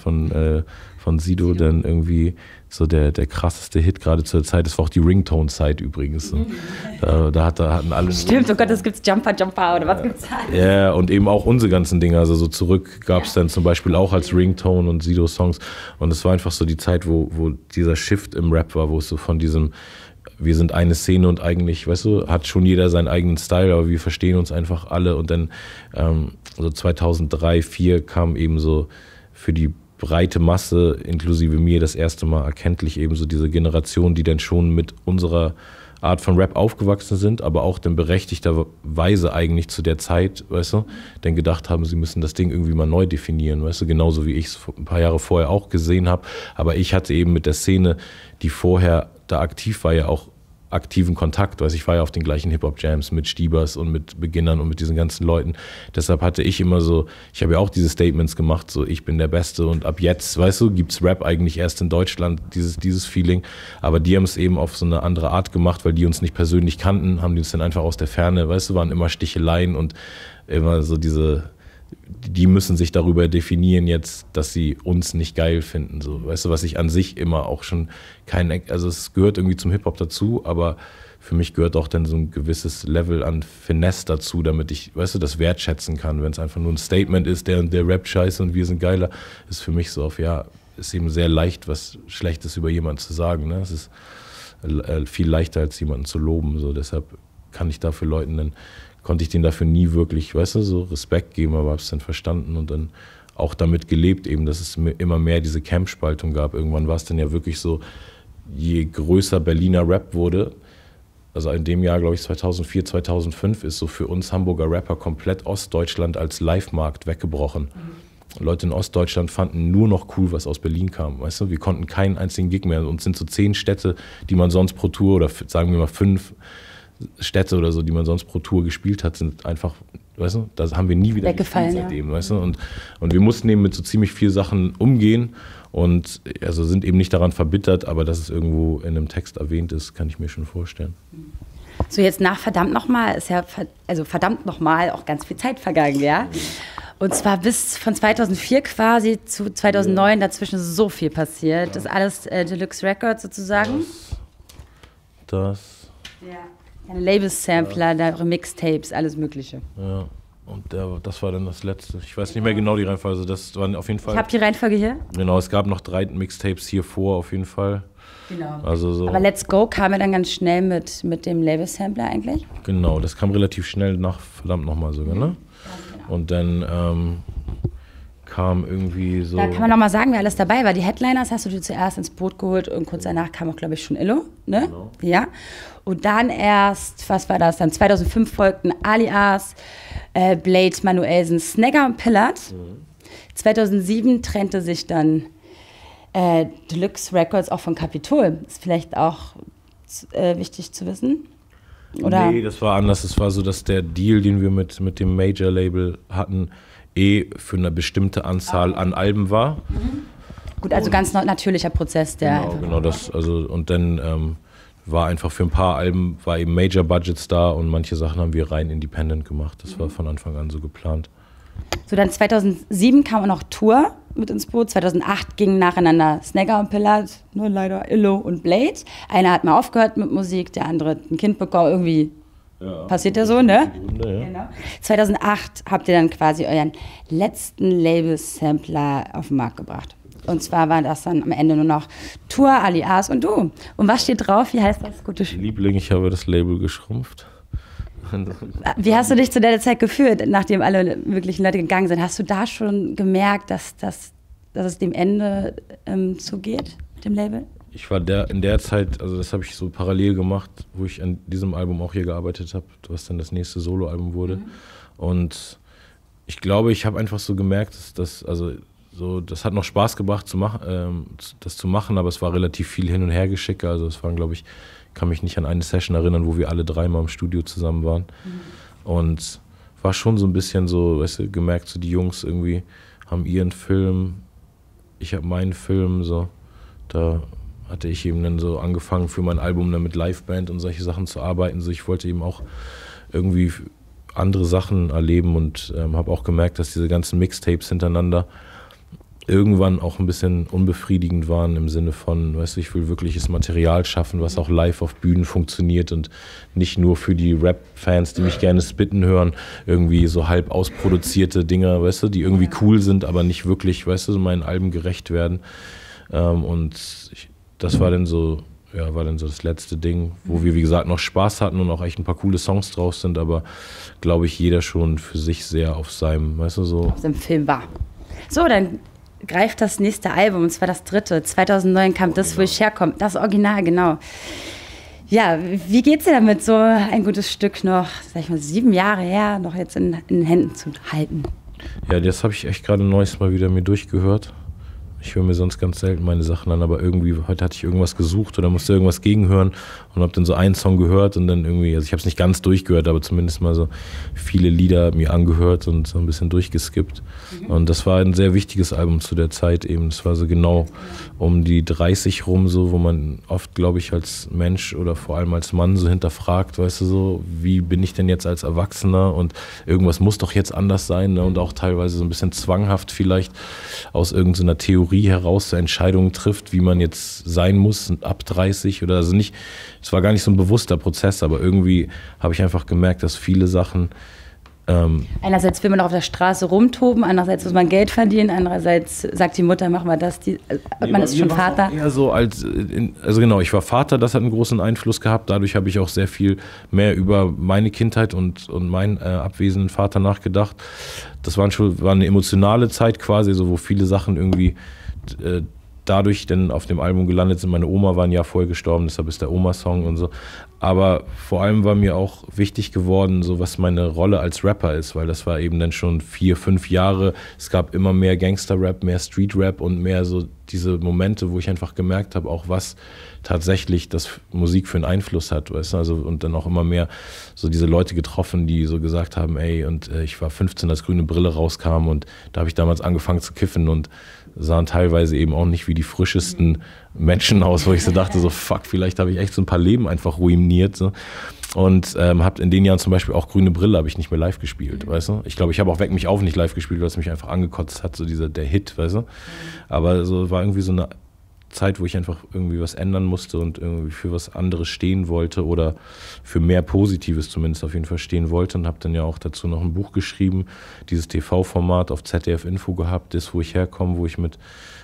Sido dann irgendwie so der krasseste Hit gerade zur Zeit. Das war auch die Ringtone-Zeit übrigens. So. Da hatten alle... Stimmt, oh Gott, das gibt's Jumper oder was gibt's da? Ja, und eben auch unsere ganzen Dinge. Also so zurück gab es dann zum Beispiel auch als Ringtone und Sido-Songs. Und es war einfach so die Zeit, wo dieser Shift im Rap war, wo es so von diesem... Wir sind eine Szene und eigentlich, weißt du, hat schon jeder seinen eigenen Style, aber wir verstehen uns einfach alle. Und dann so 2003, 2004 kam eben so für die breite Masse, inklusive mir, das erste Mal erkenntlich eben so diese Generation, die dann schon mit unserer Art von Rap aufgewachsen sind, aber auch dann berechtigterweise eigentlich zu der Zeit, weißt du, dann gedacht haben, sie müssen das Ding irgendwie mal neu definieren, weißt du, genauso wie ich es ein paar Jahre vorher auch gesehen habe. Aber ich hatte eben mit der Szene, die vorher da aktiv war, ja auch aktiven Kontakt, weiß ich war ja auf den gleichen Hip-Hop-Jams mit Stiebers und mit Beginnern und mit diesen ganzen Leuten. Deshalb hatte ich immer so, ich habe ja auch diese Statements gemacht, so ich bin der Beste und ab jetzt, weißt du, gibt's Rap eigentlich erst in Deutschland, dieses Feeling. Aber die haben es eben auf so eine andere Art gemacht, weil die uns nicht persönlich kannten, haben die uns dann einfach aus der Ferne, weißt du, waren immer Sticheleien und immer so die müssen sich darüber definieren jetzt, dass sie uns nicht geil finden, so, weißt du, was ich an sich immer auch schon also es gehört irgendwie zum Hip-Hop dazu, aber für mich gehört auch dann so ein gewisses Level an Finesse dazu, damit ich, weißt du, das wertschätzen kann, wenn es einfach nur ein Statement ist, der rappt scheiße und wir sind geiler, ist für mich so ist eben sehr leicht, was Schlechtes über jemanden zu sagen, ne, es ist viel leichter, als jemanden zu loben, so, deshalb kann ich dafür Leuten dann, konnte ich denen dafür nie wirklich, weißt du, so Respekt geben, aber habe es dann verstanden und dann auch damit gelebt eben, dass es immer mehr diese Camp-Spaltung gab. Irgendwann war es dann ja wirklich so, je größer Berliner Rap wurde, also in dem Jahr, glaube ich, 2004, 2005, ist so für uns Hamburger Rapper komplett Ostdeutschland als Live-Markt weggebrochen. Leute in Ostdeutschland fanden nur noch cool, was aus Berlin kam. Weißt du, wir konnten keinen einzigen Gig mehr. Und es sind so 10 Städte, die man sonst pro Tour, oder sagen wir mal 5 Städte oder so, die man sonst pro Tour gespielt hat, sind einfach, weißt du, da haben wir nie wieder gespielt seitdem. Ja. Weißt du? Und wir mussten eben mit so ziemlich vielen Sachen umgehen und also sind eben nicht daran verbittert, aber dass es irgendwo in einem Text erwähnt ist, kann ich mir schon vorstellen. So, jetzt nach verdammt nochmal ist ja, also verdammt nochmal auch ganz viel Zeit vergangen, ja? Und zwar bis von 2004 quasi zu 2009, dazwischen ist so viel passiert. Ja. Das ist alles Deluxe Records sozusagen. Das. Ja. Label-Sampler, eure Mixtapes, alles Mögliche. Ja, und das war dann das Letzte. Ich weiß nicht mehr genau die Reihenfolge, also das waren auf jeden Fall... Ich habe die Reihenfolge hier. Genau, es gab noch 3 Mixtapes hier vor, auf jeden Fall. Genau. Also so. Aber Let's Go kam ja dann ganz schnell mit dem Label-Sampler eigentlich. Genau, das kam relativ schnell nach verdammt nochmal sogar, ne? Ja, genau. Und dann kam irgendwie so... Da kann man nochmal sagen, wer alles dabei war. Die Headliners hast du dir zuerst ins Boot geholt und kurz danach kam auch, glaube ich, schon Illo, ne? Genau. Ja. Und dann erst, was war das dann? 2005 folgten Alias, Blade, Manuelsen, Snagger und Pillard. 2007 trennte sich dann Deluxe Records auch von Capitol. Ist vielleicht auch wichtig zu wissen. Oder? Nee, das war anders. Es war so, dass der Deal, den wir mit dem Major-Label hatten, für eine bestimmte Anzahl an Alben war. Gut, also ganz natürlicher Prozess. Genau, das, also, und dann war einfach für ein paar Alben, war eben Major-Budgets da und manche Sachen haben wir rein independent gemacht. Das war von Anfang an so geplant. So, dann 2007 kam auch noch Tour mit ins Boot. 2008 gingen nacheinander Snagger und Pillard, nur leider Illo und Blade. Einer hat mal aufgehört mit Musik, der andere hat ein Kind bekommen, irgendwie passiert ja so, ne? Gründe, ja. Genau. 2008 habt ihr dann quasi euren letzten Label-Sampler auf den Markt gebracht. Und zwar war das dann am Ende nur noch Tour, Alias und du. Und was steht drauf? Wie heißt das? Gute Liebling, ich habe das Label geschrumpft. Wie hast du dich zu der Zeit gefühlt, nachdem alle möglichen Leute gegangen sind? Hast du da schon gemerkt, dass es dem Ende zugeht, dem Label? Ich war in der Zeit, also das habe ich so parallel gemacht, wo ich an diesem Album auch hier gearbeitet habe, was dann das nächste Soloalbum wurde. Und ich glaube, ich habe einfach so gemerkt, dass das hat noch Spaß gebracht, das zu machen, aber es war relativ viel Hin- und Hergeschicke. Also es waren, glaube ich, kann mich nicht an eine Session erinnern, wo wir alle 3 Mal im Studio zusammen waren. Und war schon so ein bisschen so, weißt du, gemerkt, so die Jungs irgendwie haben ihren Film, ich habe meinen Film, so. Da hatte ich eben dann so angefangen für mein Album dann mit Liveband und solche Sachen zu arbeiten. So, ich wollte eben auch irgendwie andere Sachen erleben und habe auch gemerkt, dass diese ganzen Mixtapes hintereinander irgendwann auch ein bisschen unbefriedigend waren im Sinne von, weißt du, ich will wirkliches Material schaffen, was auch live auf Bühnen funktioniert und nicht nur für die Rap-Fans, die mich gerne spitten hören, irgendwie so halb ausproduzierte Dinger, weißt du, die irgendwie cool sind, aber nicht wirklich, weißt du, meinen Alben gerecht werden. Das war dann so das letzte Ding, wo wir, wie gesagt, noch Spaß hatten und auch echt ein paar coole Songs draus sind, aber glaube ich, jeder schon für sich sehr auf seinem, weißt du, so. Auf seinem Film war. So, dann greift das nächste Album, und zwar das 3. 2009 kam das, wo ich herkomme. Das Original, genau. Ja, wie geht's dir damit, so ein gutes Stück noch, sag ich mal, 7 Jahre her, noch jetzt in den Händen zu halten? Ja, das habe ich echt gerade neues Mal wieder mir durchgehört. Ich höre mir sonst ganz selten meine Sachen an, aber irgendwie, heute hatte ich irgendwas gesucht oder musste irgendwas gegenhören und habe dann so einen Song gehört und dann irgendwie, also ich habe es nicht ganz durchgehört, aber zumindest mal so viele Lieder mir angehört und so ein bisschen durchgeskippt. Und das war ein sehr wichtiges Album zu der Zeit eben. Das war so genau um die 30 rum, so, wo man oft, glaube ich, als Mensch oder vor allem als Mann so hinterfragt, weißt du, so, wie bin ich denn jetzt als Erwachsener und irgendwas muss doch jetzt anders sein, ne? Und auch teilweise so ein bisschen zwanghaft vielleicht aus irgendeiner Theorie heraus so Entscheidungen trifft, wie man jetzt sein muss ab 30 oder also nicht, es war gar nicht so ein bewusster Prozess, aber irgendwie habe ich einfach gemerkt, dass viele Sachen Einerseits will man auch auf der Straße rumtoben, andererseits muss man Geld verdienen, andererseits sagt die Mutter, mach mal das. Man ist schon Vater. Eher so also genau, ich war Vater, das hat einen großen Einfluss gehabt. Dadurch habe ich auch sehr viel mehr über meine Kindheit und meinen abwesenden Vater nachgedacht. Das war eine emotionale Zeit quasi, so wo viele Sachen irgendwie dadurch denn auf dem Album gelandet sind. Meine Oma war ein Jahr vorher gestorben, deshalb ist der Oma-Song und so. Aber vor allem war mir auch wichtig geworden, so was meine Rolle als Rapper ist, weil das war eben dann schon 4, 5 Jahre. Es gab immer mehr Gangster-Rap, mehr Street-Rap und mehr so diese Momente, wo ich einfach gemerkt habe, auch was tatsächlich das Musik für einen Einfluss hat, weißt du? Also, und dann auch immer mehr so diese Leute getroffen, die so gesagt haben, ey, und ich war 15, als Grüne Brille rauskam und da habe ich damals angefangen zu kiffen und sahen teilweise eben auch nicht wie die frischesten Menschen aus, wo ich so dachte, so fuck, vielleicht habe ich echt so ein paar Leben einfach ruiniert. So. Und habe in den Jahren zum Beispiel auch Grüne Brille habe ich nicht mehr live gespielt, weißt du? Ich glaube, ich habe auch Weck mich auf nicht live gespielt, weil es mich einfach angekotzt hat, so der Hit, weißt du? Aber so war irgendwie so eine Zeit, wo ich einfach irgendwie was ändern musste und irgendwie für was anderes stehen wollte oder für mehr Positives zumindest auf jeden Fall stehen wollte und habe dann ja auch dazu noch ein Buch geschrieben, dieses TV-Format auf ZDF Info gehabt, das wo ich herkomme, wo ich mit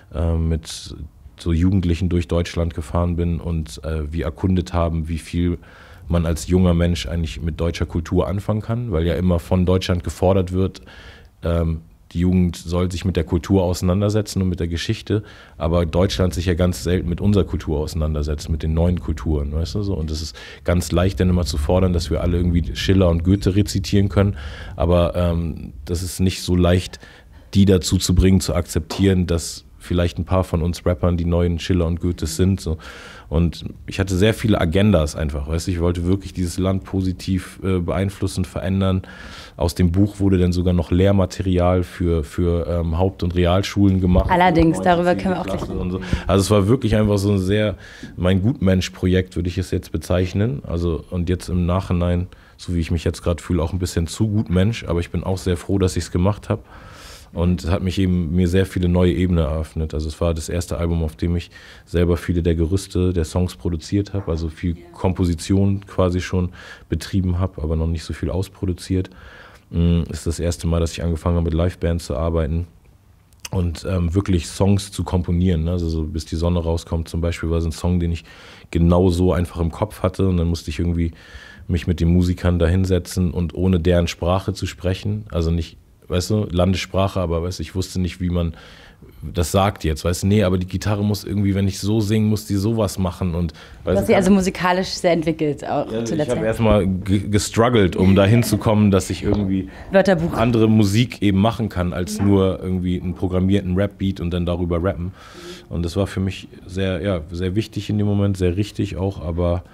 so Jugendlichen durch Deutschland gefahren bin und wir erkundet haben, wie viel man als junger Mensch eigentlich mit deutscher Kultur anfangen kann, weil ja immer von Deutschland gefordert wird, die Jugend soll sich mit der Kultur auseinandersetzen und mit der Geschichte, aber Deutschland sich ja ganz selten mit unserer Kultur auseinandersetzt, mit den neuen Kulturen, weißt du so. Und es ist ganz leicht dann immer zu fordern, dass wir alle irgendwie Schiller und Goethe rezitieren können, aber das ist nicht so leicht, die dazu zu bringen, zu akzeptieren, dass vielleicht ein paar von uns Rappern die neuen Schiller und Goethes sind. So. Und ich hatte sehr viele Agendas einfach, weißt du, ich wollte wirklich dieses Land positiv beeinflussen, verändern. Aus dem Buch wurde dann sogar noch Lehrmaterial für Haupt- und Realschulen gemacht. Allerdings, darüber können wir auch gleich so. Also es war wirklich einfach so ein sehr, mein Gutmensch-Projekt würde ich es jetzt bezeichnen. Also und jetzt im Nachhinein, so wie ich mich jetzt gerade fühle, auch ein bisschen zu Gutmensch, aber ich bin auch sehr froh, dass ich es gemacht habe. Und es hat mir sehr viele neue Ebenen eröffnet. Also es war das erste Album, auf dem ich selber viele der Gerüste der Songs produziert habe, also viel Komposition quasi schon betrieben habe, aber noch nicht so viel ausproduziert. Ist das erste Mal, dass ich angefangen habe, mit Liveband zu arbeiten und wirklich Songs zu komponieren. Also so Bis die Sonne rauskommt zum Beispiel war so ein Song, den ich genau so einfach im Kopf hatte und dann musste ich irgendwie mich mit den Musikern da hinsetzen und ohne deren Sprache zu sprechen, also nicht, weißt du, Landessprache, aber weißt du, ich wusste nicht, wie man das sagt jetzt, weißt du, nee, aber die Gitarre muss irgendwie, wenn ich so singe, muss die sowas machen. Und, du hast sie also musikalisch sehr entwickelt. Auch ja, ich habe erstmal gestruggelt, um dahin zu kommen, dass ich irgendwie andere Musik eben machen kann, als nur irgendwie einen programmierten Rap-Beat und dann darüber rappen. Und das war für mich sehr wichtig in dem Moment, sehr richtig auch, aber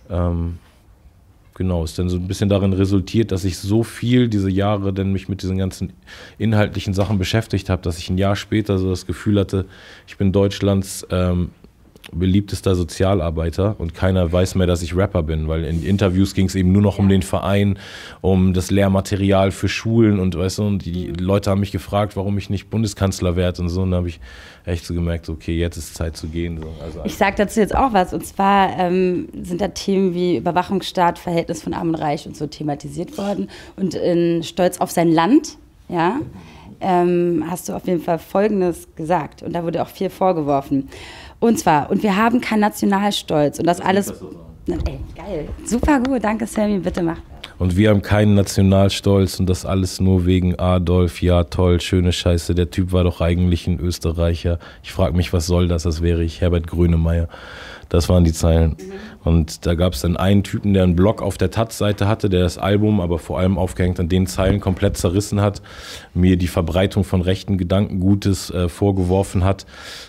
genau, ist dann so ein bisschen darin resultiert, dass ich so viel diese Jahre dann mich mit diesen ganzen inhaltlichen Sachen beschäftigt habe, dass ich ein Jahr später so das Gefühl hatte, ich bin Deutschlands beliebtester Sozialarbeiter und keiner weiß mehr, dass ich Rapper bin, weil in Interviews ging es eben nur noch um den Verein, um das Lehrmaterial für Schulen und weißt du, und die Leute haben mich gefragt, warum ich nicht Bundeskanzler werde und so, und dann habe ich echt so gemerkt, okay, jetzt ist Zeit zu gehen. So. Also ich sage dazu jetzt auch was, und zwar sind da Themen wie Überwachungsstaat, Verhältnis von Arm und Reich und so thematisiert worden und in Stolz auf sein Land, ja, hast du auf jeden Fall Folgendes gesagt und da wurde auch viel vorgeworfen. Und zwar, und wir haben keinen Nationalstolz und das alles. Ey, geil. Super gut, danke Sammy, bitte mach. Und wir haben keinen Nationalstolz und das alles nur wegen Adolf. Ja, toll, schöne Scheiße. Der Typ war doch eigentlich ein Österreicher. Ich frage mich, was soll das? Das wäre ich, Herbert Grönemeyer. Das waren die Zeilen. Und da gab es dann einen Typen, der einen Blog auf der Taz-Seite hatte, der das Album, aber vor allem aufgehängt an den Zeilen, komplett zerrissen hat, mir die Verbreitung von rechten Gedankengutes vorgeworfen hat.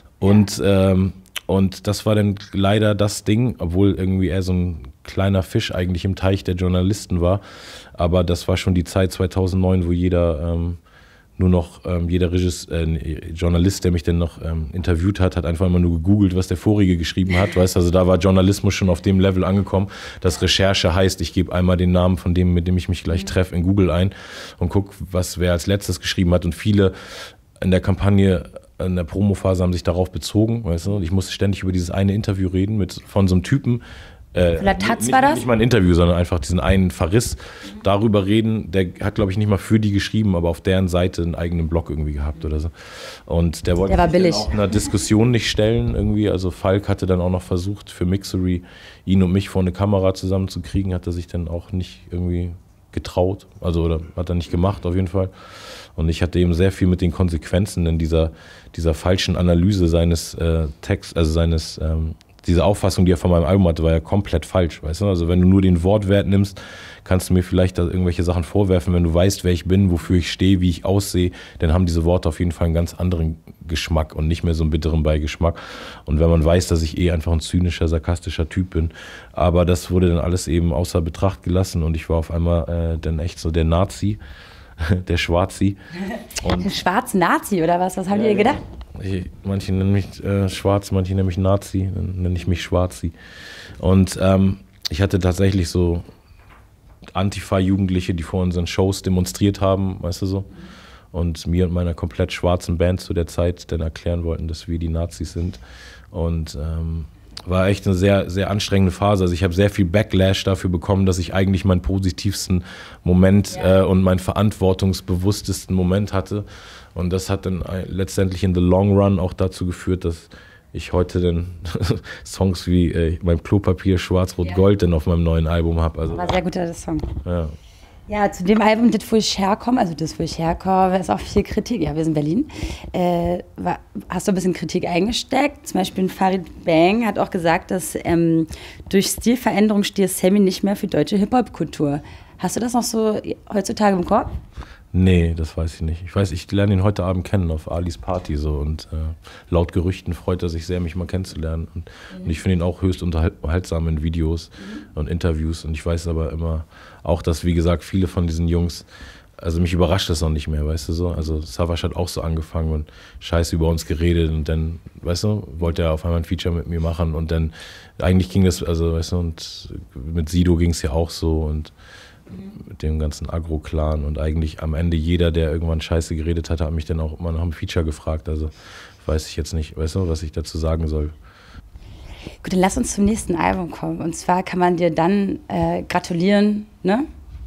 Und das war dann leider das Ding, obwohl irgendwie er so ein kleiner Fisch eigentlich im Teich der Journalisten war. Aber das war schon die Zeit 2009, wo jeder Journalist, der mich dann noch interviewt hat einfach immer nur gegoogelt, was der Vorige geschrieben hat. Weißt? Also da war Journalismus schon auf dem Level angekommen, dass Recherche heißt, ich gebe einmal den Namen von dem, mit dem ich mich gleich treffe, in Google ein und gucke, wer als letztes geschrieben hat. Und viele in der Kampagne, in der Promophase haben sich darauf bezogen, weißt du? Ich musste ständig über dieses eine Interview reden von so einem Typen, La Taz war das? Nicht mal ein Interview, sondern einfach diesen einen Verriss darüber reden. Der hat, glaube ich, nicht mal für die geschrieben, aber auf deren Seite einen eigenen Blog irgendwie gehabt oder so. Und der wollte sich dann auch in einer Diskussion nicht stellen irgendwie. Also Falk hatte dann auch noch versucht, für Mixery ihn und mich vor eine Kamera zusammenzukriegen, hat er sich dann auch nicht irgendwie getraut. Also oder hat er nicht gemacht auf jeden Fall. Und ich hatte eben sehr viel mit den Konsequenzen in dieser falschen Analyse seines Texts, also seines diese Auffassung, die er von meinem Album hatte, war ja komplett falsch, weißt du? Also wenn du nur den Wortwert nimmst, kannst du mir vielleicht da irgendwelche Sachen vorwerfen. Wenn du weißt, wer ich bin, wofür ich stehe, wie ich aussehe, dann haben diese Worte auf jeden Fall einen ganz anderen Geschmack und nicht mehr so einen bitteren Beigeschmack. Und wenn man weiß, dass ich einfach ein zynischer, sarkastischer Typ bin, aber das wurde dann alles eben außer Betracht gelassen und ich war auf einmal dann echt so der Nazi, der Schwarzi. Der schwarze Nazi oder was? Was haben die gedacht? Manche nennen mich Schwarz, manche nennen mich Nazi, dann nenne ich mich Schwarzi. Und ich hatte tatsächlich so Antifa-Jugendliche, die vor unseren Shows demonstriert haben, weißt du so, und mir und meiner komplett schwarzen Band zu der Zeit dann erklären wollten, dass wir die Nazis sind. Und war echt eine sehr, sehr anstrengende Phase. Also ich habe sehr viel Backlash dafür bekommen, dass ich eigentlich meinen positivsten Moment und meinen verantwortungsbewusstesten Moment hatte. Und das hat dann letztendlich in the long run auch dazu geführt, dass ich heute dann Songs wie mein Klopapier Schwarz-Rot-Gold dann auf meinem neuen Album habe. Also, war ein sehr guter Song. Ja. Ja, zu dem Album, das wo ich herkomme, ist auch viel Kritik. Ja, wir sind Berlin. Hast du ein bisschen Kritik eingesteckt? Zum Beispiel Farid Bang hat auch gesagt, dass durch Stilveränderung stehe Sammy nicht mehr für deutsche Hip-Hop-Kultur. Hast du das noch so heutzutage im Kopf? Nee, das weiß ich nicht. Ich lerne ihn heute Abend kennen auf Alis Party so und laut Gerüchten freut er sich sehr, mich mal kennenzulernen. Und ich finde ihn auch höchst unterhaltsam in Videos und Interviews. Und ich weiß aber immer auch, dass, wie gesagt, viele von diesen Jungs, also mich überrascht das noch nicht mehr, weißt du so. Also Savas hat auch so angefangen und Scheiße über uns geredet und dann, weißt du, wollte er auf einmal ein Feature mit mir machen und dann, eigentlich ging das, also weißt du, und mit Sido ging es ja auch so und mit dem ganzen Agro-Clan und eigentlich am Ende jeder, der irgendwann Scheiße geredet hat, hat mich dann auch immer nach einem Feature gefragt. Also weiß ich jetzt nicht, weißt du, was ich dazu sagen soll. Gut, dann lass uns zum nächsten Album kommen. Und zwar kann man dir dann gratulieren, ne?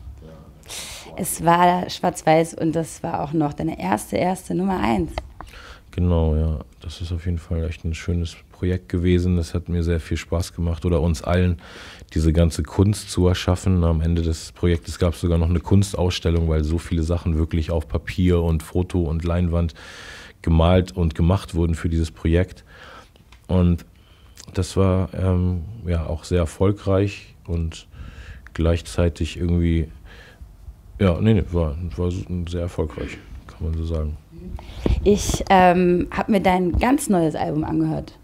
Ja. Es war schwarz-weiß und das war auch noch deine erste Nummer 1. Genau, ja. Das ist auf jeden Fall echt ein schönes Projekt gewesen. Das hat mir sehr viel Spaß gemacht oder uns allen, diese ganze Kunst zu erschaffen. Am Ende des Projektes gab es sogar noch eine Kunstausstellung, weil so viele Sachen wirklich auf Papier und Foto und Leinwand gemalt und gemacht wurden für dieses Projekt. Und das war ja auch sehr erfolgreich und gleichzeitig irgendwie, ja, war sehr erfolgreich, kann man so sagen. Ich habe mir dein ganz neues Album angehört.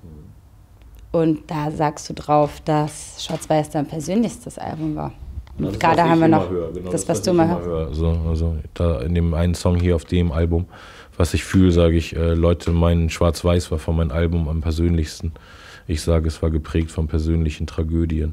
Und da sagst du drauf, dass Schwarz-Weiß dein persönlichstes Album war. Und gerade haben wir noch das, was du mal hörst. Also da in dem einen Song hier auf dem Album, was ich fühle, sage ich, Leute meinen, Schwarz-Weiß war von meinem Album am persönlichsten. Ich sage, es war geprägt von persönlichen Tragödien.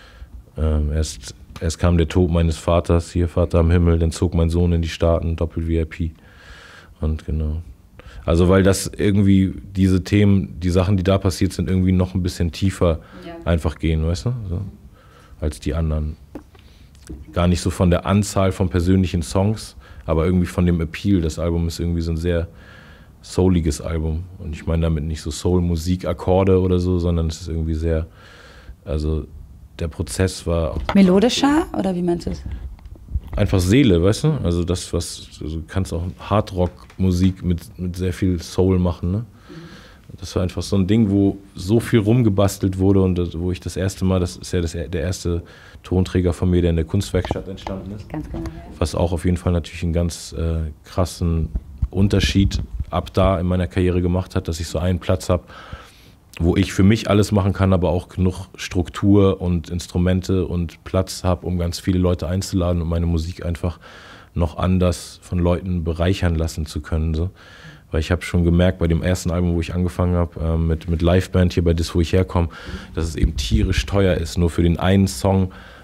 Erst kam der Tod meines Vaters, hier Vater am Himmel, dann zog mein Sohn in die Staaten, Doppel-VIP. Und genau. Also weil das irgendwie, diese Themen, die Sachen, die da passiert sind, irgendwie noch ein bisschen tiefer einfach gehen, weißt du? So. Als die anderen. Gar nicht so von der Anzahl von persönlichen Songs, aber irgendwie von dem Appeal. Das Album ist irgendwie so ein sehr souliges Album. Und ich meine damit nicht so Soul-Musik, Akkorde oder so, sondern es ist irgendwie sehr, also der Prozess war... Melodischer oder wie meinst du es? Einfach Seele, weißt du? Also das, was, also du kannst auch Hardrock-Musik mit sehr viel Soul machen, ne? Das war einfach so ein Ding, wo so viel rumgebastelt wurde und wo ich das erste Mal, das ist ja der erste Tonträger von mir, der in der Kunstwerkstatt entstanden ist. Ganz genau. Was auch auf jeden Fall natürlich einen ganz krassen Unterschied ab da in meiner Karriere gemacht hat, dass ich so einen Platz habe, wo ich für mich alles machen kann, aber auch genug Struktur und Instrumente und Platz habe, um ganz viele Leute einzuladen und meine Musik einfach noch anders von Leuten bereichern lassen zu können. So. Weil ich habe schon gemerkt, bei dem ersten Album, wo ich angefangen habe, mit Liveband hier bei Das, wo ich herkomme, dass es eben tierisch teuer ist, nur für den einen Song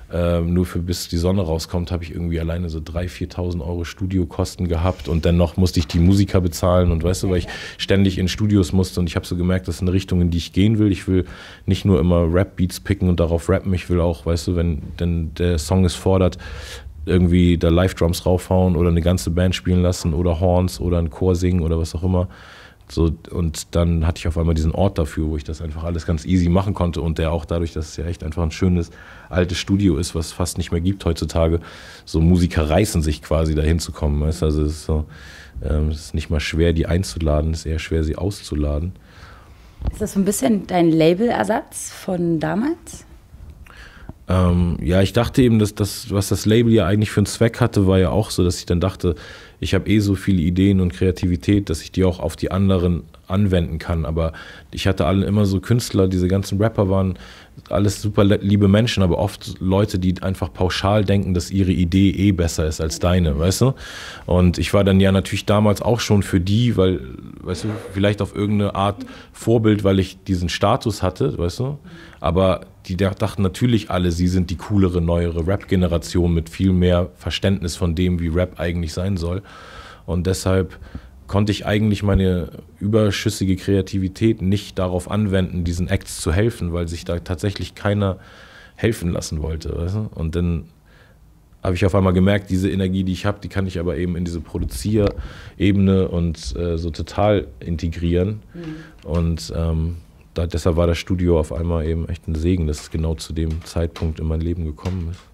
nur für bis die Sonne rauskommt, habe ich irgendwie alleine so 3.000, 4.000 Euro Studiokosten gehabt und dennoch musste ich die Musiker bezahlen und weißt du, weil ich ständig in Studios musste und ich habe so gemerkt, das ist eine Richtung, in die ich gehen will. Ich will nicht nur immer Rap-Beats picken und darauf rappen, ich will auch, weißt du, wenn denn der Song es fordert, irgendwie da Live-Drums raufhauen oder eine ganze Band spielen lassen oder Horns oder einen Chor singen oder was auch immer. So, und dann hatte ich auf einmal diesen Ort dafür, wo ich das einfach alles ganz easy machen konnte und der auch dadurch, dass es ja echt einfach ein schönes altes Studio ist, was es fast nicht mehr gibt heutzutage, so Musiker reißen sich quasi dahin zu kommen. Weißt? Also es ist, so, es ist nicht mal schwer, die einzuladen, es ist eher schwer, sie auszuladen. Ist das so ein bisschen dein Labelersatz von damals? Ja, ich dachte eben, dass das, was das Label ja eigentlich für einen Zweck hatte, war ja auch so, dass ich dann dachte, ich habe eh so viele Ideen und Kreativität, dass ich die auch auf die anderen anwenden kann. Aber ich hatte alle immer so Künstler, diese ganzen Rapper waren alles super liebe Menschen, aber oft Leute, die einfach pauschal denken, dass ihre Idee eh besser ist als deine, weißt du? Und ich war dann ja natürlich damals auch schon für die, weil, weißt du, vielleicht auf irgendeine Art Vorbild, weil ich diesen Status hatte, weißt du? Aber die dachten natürlich alle, sie sind die coolere, neuere Rap-Generation mit viel mehr Verständnis von dem, wie Rap eigentlich sein soll. Und deshalb konnte ich eigentlich meine überschüssige Kreativität nicht darauf anwenden, diesen Acts zu helfen, weil sich da tatsächlich keiner helfen lassen wollte. Weißt du? Und dann habe ich auf einmal gemerkt, diese Energie, die ich habe, die kann ich aber eben in diese Produzierebene und so total integrieren. Und deshalb war das Studio auf einmal eben echt ein Segen, dass es genau zu dem Zeitpunkt in mein Leben gekommen ist.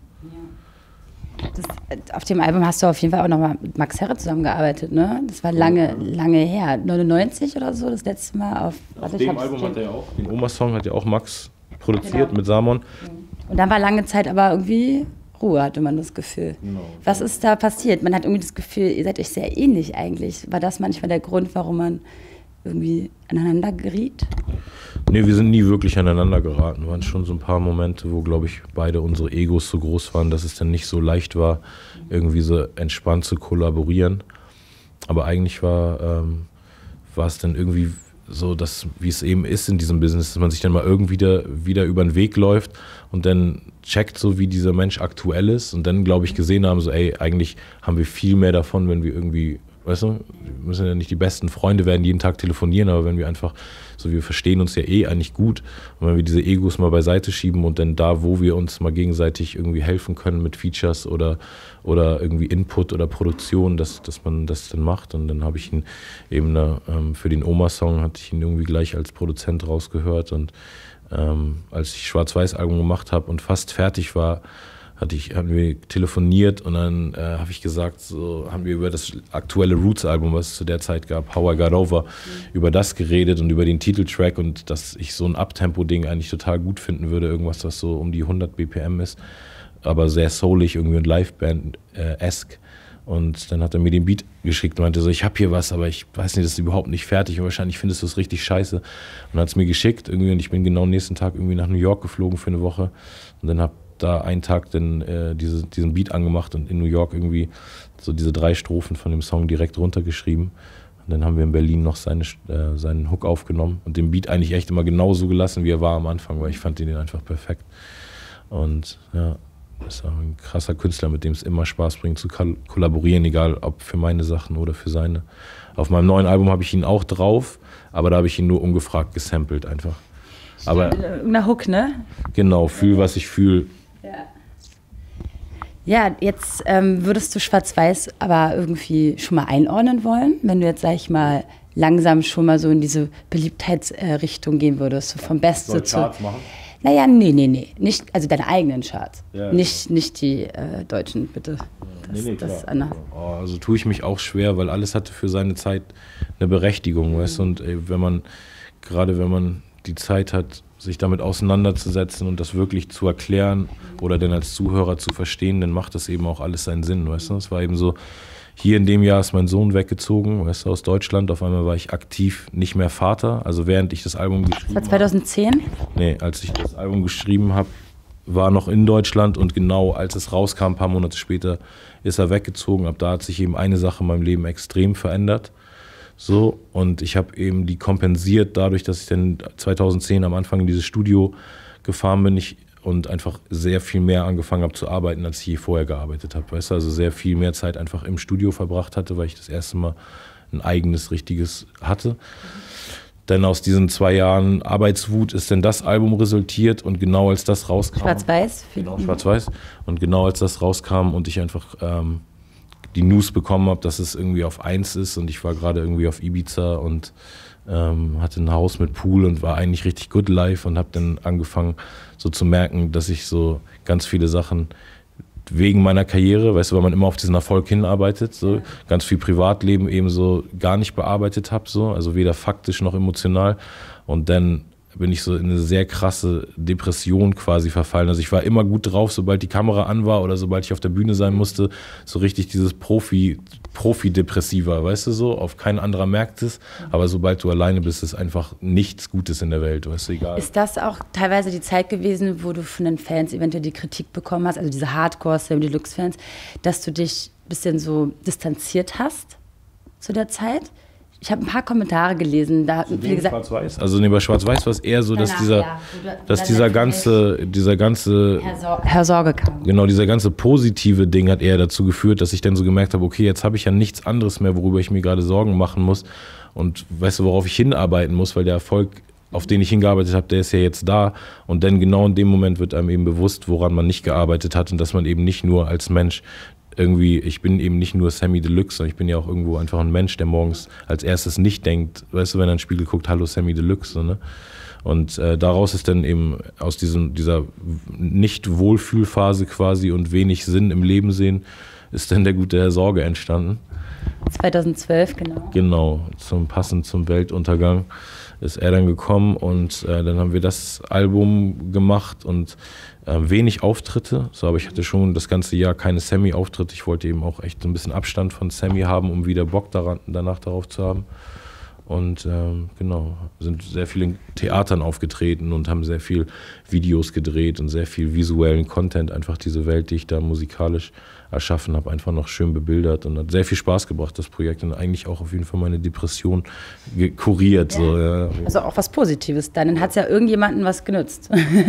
Auf dem Album hast du auf jeden Fall auch nochmal mit Max Herre zusammengearbeitet, ne? Das war lange, lange her. 99 oder so, das letzte Mal auf... Auf dem Album hat er ja auch, den Oma-Song hat ja auch Max produziert mit Samon. Und dann war lange Zeit aber irgendwie Ruhe, hatte man das Gefühl. Genau. Was ist da passiert? Man hat irgendwie das Gefühl, ihr seid euch sehr ähnlich eigentlich. War das manchmal der Grund, warum man irgendwie aneinander geriet? Nee, wir sind nie wirklich aneinander geraten. Es waren schon so ein paar Momente, wo, glaube ich, beide unsere Egos so groß waren, dass es dann nicht so leicht war, irgendwie so entspannt zu kollaborieren. Aber eigentlich war es dann irgendwie so, dass, wie es eben ist in diesem Business, dass man sich dann mal irgendwie wieder über den Weg läuft und dann checkt, so wie dieser Mensch aktuell ist und dann, glaube ich, gesehen haben, so ey, eigentlich haben wir viel mehr davon, wenn wir irgendwie, weißt du, wir müssen ja nicht die besten Freunde werden, jeden Tag telefonieren, aber wenn wir einfach, so wir verstehen uns ja eh eigentlich gut und wenn wir diese Egos mal beiseite schieben und dann da, wo wir uns mal gegenseitig irgendwie helfen können mit Features oder irgendwie Input oder Produktion, dass man das dann macht und dann habe ich ihn eben für den Oma-Song hatte ich ihn irgendwie gleich als Produzent rausgehört und als ich Schwarz-Weiß-Album gemacht habe und fast fertig war, haben wir telefoniert und dann habe ich gesagt, so haben wir über das aktuelle Roots-Album, was es zu der Zeit gab, How I Got Over, über das geredet und über den Titeltrack und dass ich so ein Uptempo-Ding eigentlich total gut finden würde, irgendwas, was so um die 100 BPM ist, aber sehr soulig, irgendwie ein Liveband-esque. Und dann hat er mir den Beat geschickt und meinte so, ich habe hier was, aber ich weiß nicht, das ist überhaupt nicht fertig und wahrscheinlich findest du es richtig scheiße. Und hat es mir geschickt irgendwie und ich bin genau nächsten Tag irgendwie nach New York geflogen für eine Woche und dann habe da einen Tag dann diesen Beat angemacht und in New York irgendwie so diese 3 Strophen von dem Song direkt runtergeschrieben. Und dann haben wir in Berlin noch seinen Hook aufgenommen und den Beat eigentlich echt immer genauso gelassen, wie er war am Anfang, weil ich fand den einfach perfekt. Und ja, das ist auch ein krasser Künstler, mit dem es immer Spaß bringt zu kollaborieren, egal ob für meine Sachen oder für seine. Auf meinem neuen Album habe ich ihn auch drauf, aber da habe ich ihn nur ungefragt gesampelt einfach. Aber irgendeiner Hook, ne? Genau, fühl, was ich fühle. Ja, jetzt würdest du Schwarz-Weiß aber irgendwie schon mal einordnen wollen, wenn du jetzt, sag ich mal, langsam schon mal so in diese Beliebtheitsrichtung gehen würdest, so vom Beste zu... Charts machen? Naja, nee. Nicht, also deine eigenen Charts. Ja, nicht die deutschen, bitte. Das also tue ich mich auch schwer, weil alles hatte für seine Zeit eine Berechtigung, weißt du? Und wenn man die Zeit hat, sich damit auseinanderzusetzen und das wirklich zu erklären oder dann als Zuhörer zu verstehen, dann macht das eben auch alles seinen Sinn, weißt du? Es war eben so, hier in dem Jahr ist mein Sohn weggezogen, weißt du, aus Deutschland. Auf einmal war ich aktiv nicht mehr Vater. Also während ich das Album geschrieben habe. Das war 2010? Nee, als ich das Album geschrieben habe, war noch in Deutschland und genau als es rauskam, ein paar Monate später, ist er weggezogen. Ab da hat sich eben eine Sache in meinem Leben extrem verändert. So, und ich habe eben die kompensiert dadurch, dass ich dann 2010 am Anfang in dieses Studio gefahren bin. Ich und einfach sehr viel mehr angefangen habe zu arbeiten, als ich je vorher gearbeitet habe. Weißt du? Also sehr viel mehr Zeit einfach im Studio verbracht hatte, weil ich das erste Mal ein eigenes, richtiges hatte. Denn aus diesen 2 Jahren Arbeitswut ist dann das Album resultiert und genau als das rauskam. Schwarz-Weiß? Genau, Schwarz-Weiß. Und genau als das rauskam und ich einfach die News bekommen habe, dass es irgendwie auf 1 ist und ich war gerade irgendwie auf Ibiza und hatte ein Haus mit Pool und war eigentlich richtig good life und habe dann angefangen so zu merken, dass ich so ganz viele Sachen wegen meiner Karriere, weißt du, weil man immer auf diesen Erfolg hinarbeitet, so ganz viel Privatleben eben so gar nicht bearbeitet habe, so, also weder faktisch noch emotional und dann bin ich so in eine sehr krasse Depression quasi verfallen. Also ich war immer gut drauf, sobald die Kamera an war oder sobald ich auf der Bühne sein musste, so richtig dieses Profi-Depressiver, weißt du so, auf kein anderer merkt es, aber sobald du alleine bist, ist einfach nichts Gutes in der Welt, weißt du, egal. Ist das auch teilweise die Zeit gewesen, wo du von den Fans eventuell die Kritik bekommen hast, also diese Hardcore-Slam Deluxe-Fans, dass du dich ein bisschen so distanziert hast zu der Zeit? Ich habe ein paar Kommentare gelesen, da hatten viele gesagt... Schwarz-Weiß? Also bei Schwarz-Weiß war es eher so, dass dieser ganze Herr Sorge kam. Genau, dieser ganze positive Ding hat eher dazu geführt, dass ich dann so gemerkt habe, okay, jetzt habe ich ja nichts anderes mehr, worüber ich mir gerade Sorgen machen muss und weißt du, worauf ich hinarbeiten muss, weil der Erfolg, auf den ich hingearbeitet habe, der ist ja jetzt da und dann genau in dem Moment wird einem eben bewusst, woran man nicht gearbeitet hat und dass man eben nicht nur als Mensch irgendwie, ich bin eben nicht nur Sammy Deluxe, sondern ich bin ja auch irgendwo einfach ein Mensch, der morgens als erstes nicht denkt, weißt du, wenn er in den Spiegel guckt, hallo Sammy Deluxe, so, ne? Und daraus ist dann eben aus dieser Nicht-Wohlfühlphase quasi und wenig Sinn im Leben sehen, ist dann der gute Herr Sorge entstanden. 2012, genau. Genau, passend zum Weltuntergang ist er dann gekommen und dann haben wir das Album gemacht und wenig Auftritte, so, aber ich hatte schon das ganze Jahr keine Sammy-Auftritte. Ich wollte eben auch echt so ein bisschen Abstand von Sammy haben, um wieder Bock danach darauf zu haben. Und genau, sind sehr viel in Theatern aufgetreten und haben sehr viel Videos gedreht und sehr viel visuellen Content, einfach diese Welt, die ich da musikalisch erschaffen habe, einfach noch schön bebildert und hat sehr viel Spaß gebracht, das Projekt, und eigentlich auch auf jeden Fall meine Depression kuriert. Ja. So, ja. Also auch was Positives, dann hat es ja irgendjemandem was genützt.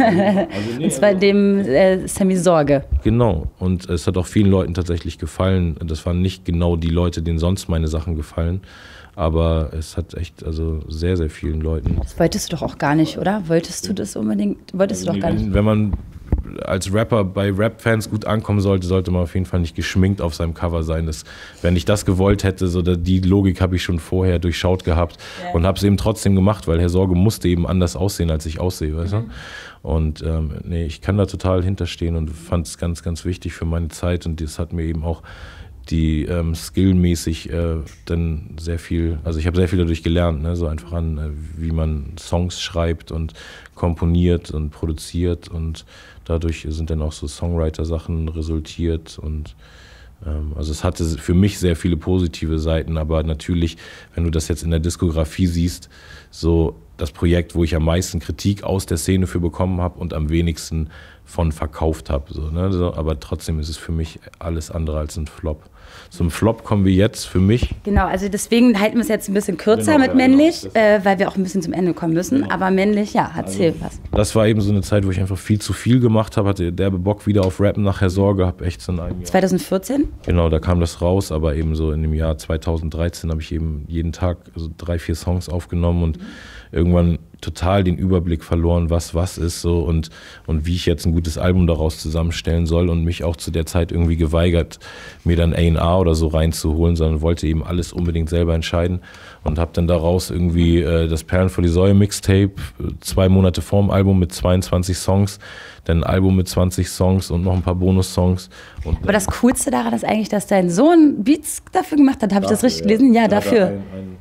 Und zwar in dem Sammy Sorge. Genau, und es hat auch vielen Leuten tatsächlich gefallen. Das waren nicht genau die Leute, denen sonst meine Sachen gefallen. Aber es hat echt, also sehr, sehr vielen Leuten. Das wolltest du doch auch gar nicht, oder? Wolltest du das unbedingt? Wolltest du doch gar nicht. Wenn man als Rapper bei Rap-Fans gut ankommen sollte, sollte man auf jeden Fall nicht geschminkt auf seinem Cover sein. Wenn ich das gewollt hätte, so die Logik habe ich schon vorher durchschaut gehabt und habe es eben trotzdem gemacht, weil Herr Sorge musste eben anders aussehen, als ich aussehe, weißt du? Und nee, ich kann da total hinterstehen und fand es ganz, ganz wichtig für meine Zeit, und das hat mir eben auch die skillmäßig dann sehr viel, also ich habe sehr viel dadurch gelernt, ne? So einfach an, wie man Songs schreibt und komponiert und produziert, und dadurch sind dann auch so Songwriter-Sachen resultiert, und also es hatte für mich sehr viele positive Seiten, aber natürlich, wenn du das jetzt in der Diskografie siehst, so das Projekt, wo ich am meisten Kritik aus der Szene für bekommen habe und am wenigsten von verkauft habe. So, ne? So, aber trotzdem ist es für mich alles andere als ein Flop. Zum Flop kommen wir jetzt für mich. Genau, also deswegen halten wir es jetzt ein bisschen kürzer mit männlich, weil wir auch ein bisschen zum Ende kommen müssen. Genau. Aber männlich, ja, erzähl was. Das war eben so eine Zeit, wo ich einfach viel zu viel gemacht habe, hatte derbe Bock wieder auf Rappen nach Herr Sorge, habe echt so in einem Jahr. 2014? Genau, da kam das raus, aber eben so in dem Jahr 2013 habe ich eben jeden Tag so 3-4 Songs aufgenommen und irgendwann total den Überblick verloren, was ist so, und wie ich jetzt ein gutes Album daraus zusammenstellen soll, und mich auch zu der Zeit irgendwie geweigert, mir dann A&R oder so reinzuholen, sondern wollte eben alles unbedingt selber entscheiden, und habe dann daraus irgendwie das Perlen vor die Säue Mixtape 2 Monate vorm Album mit 22 Songs, dann ein Album mit 20 Songs und noch ein paar Bonus-Songs. Aber das Coolste daran ist eigentlich, dass dein Sohn Beats dafür gemacht hat. Habe ich das richtig gelesen? Ja, dafür.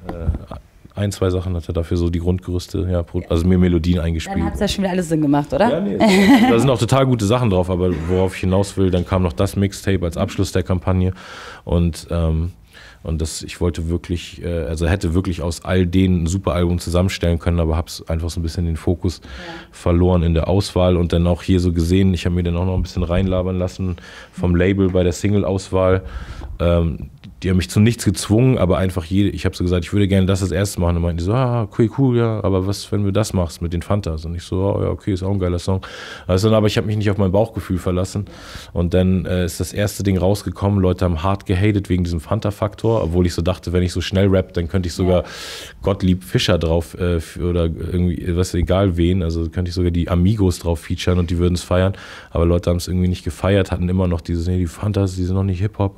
1-2 Sachen hat er dafür so die Grundgerüste, ja, also mir Melodien eingespielt. Dann hat es ja schon wieder alles Sinn gemacht, oder? Ja, nee, da sind auch total gute Sachen drauf, aber worauf ich hinaus will, dann kam noch das Mixtape als Abschluss der Kampagne, und ich wollte wirklich, also hätte wirklich aus all denen ein super Album zusammenstellen können, aber habe es einfach so ein bisschen den Fokus verloren in der Auswahl, und dann auch hier so gesehen, ich habe mir dann auch noch ein bisschen reinlabern lassen vom Label bei der Single-Auswahl. die haben mich zu nichts gezwungen, aber einfach ich habe so gesagt, ich würde gerne das als erstes machen. Und meinten die so, okay, cool, ja, aber was, wenn du das machst mit den Fantas? Und ich so, ja, okay, ist auch ein geiler Song. Also, aber ich habe mich nicht auf mein Bauchgefühl verlassen. Und dann ist das erste Ding rausgekommen, Leute haben hart gehatet wegen diesem Fanta-Faktor, obwohl ich so dachte, wenn ich so schnell rappe, dann könnte ich sogar Gottlieb Fischer drauf oder irgendwie, was egal wen, also könnte ich sogar die Amigos drauf featuren und die würden es feiern. Aber Leute haben es irgendwie nicht gefeiert, hatten immer noch dieses, nee, die Fantas, die sind noch nicht Hip-Hop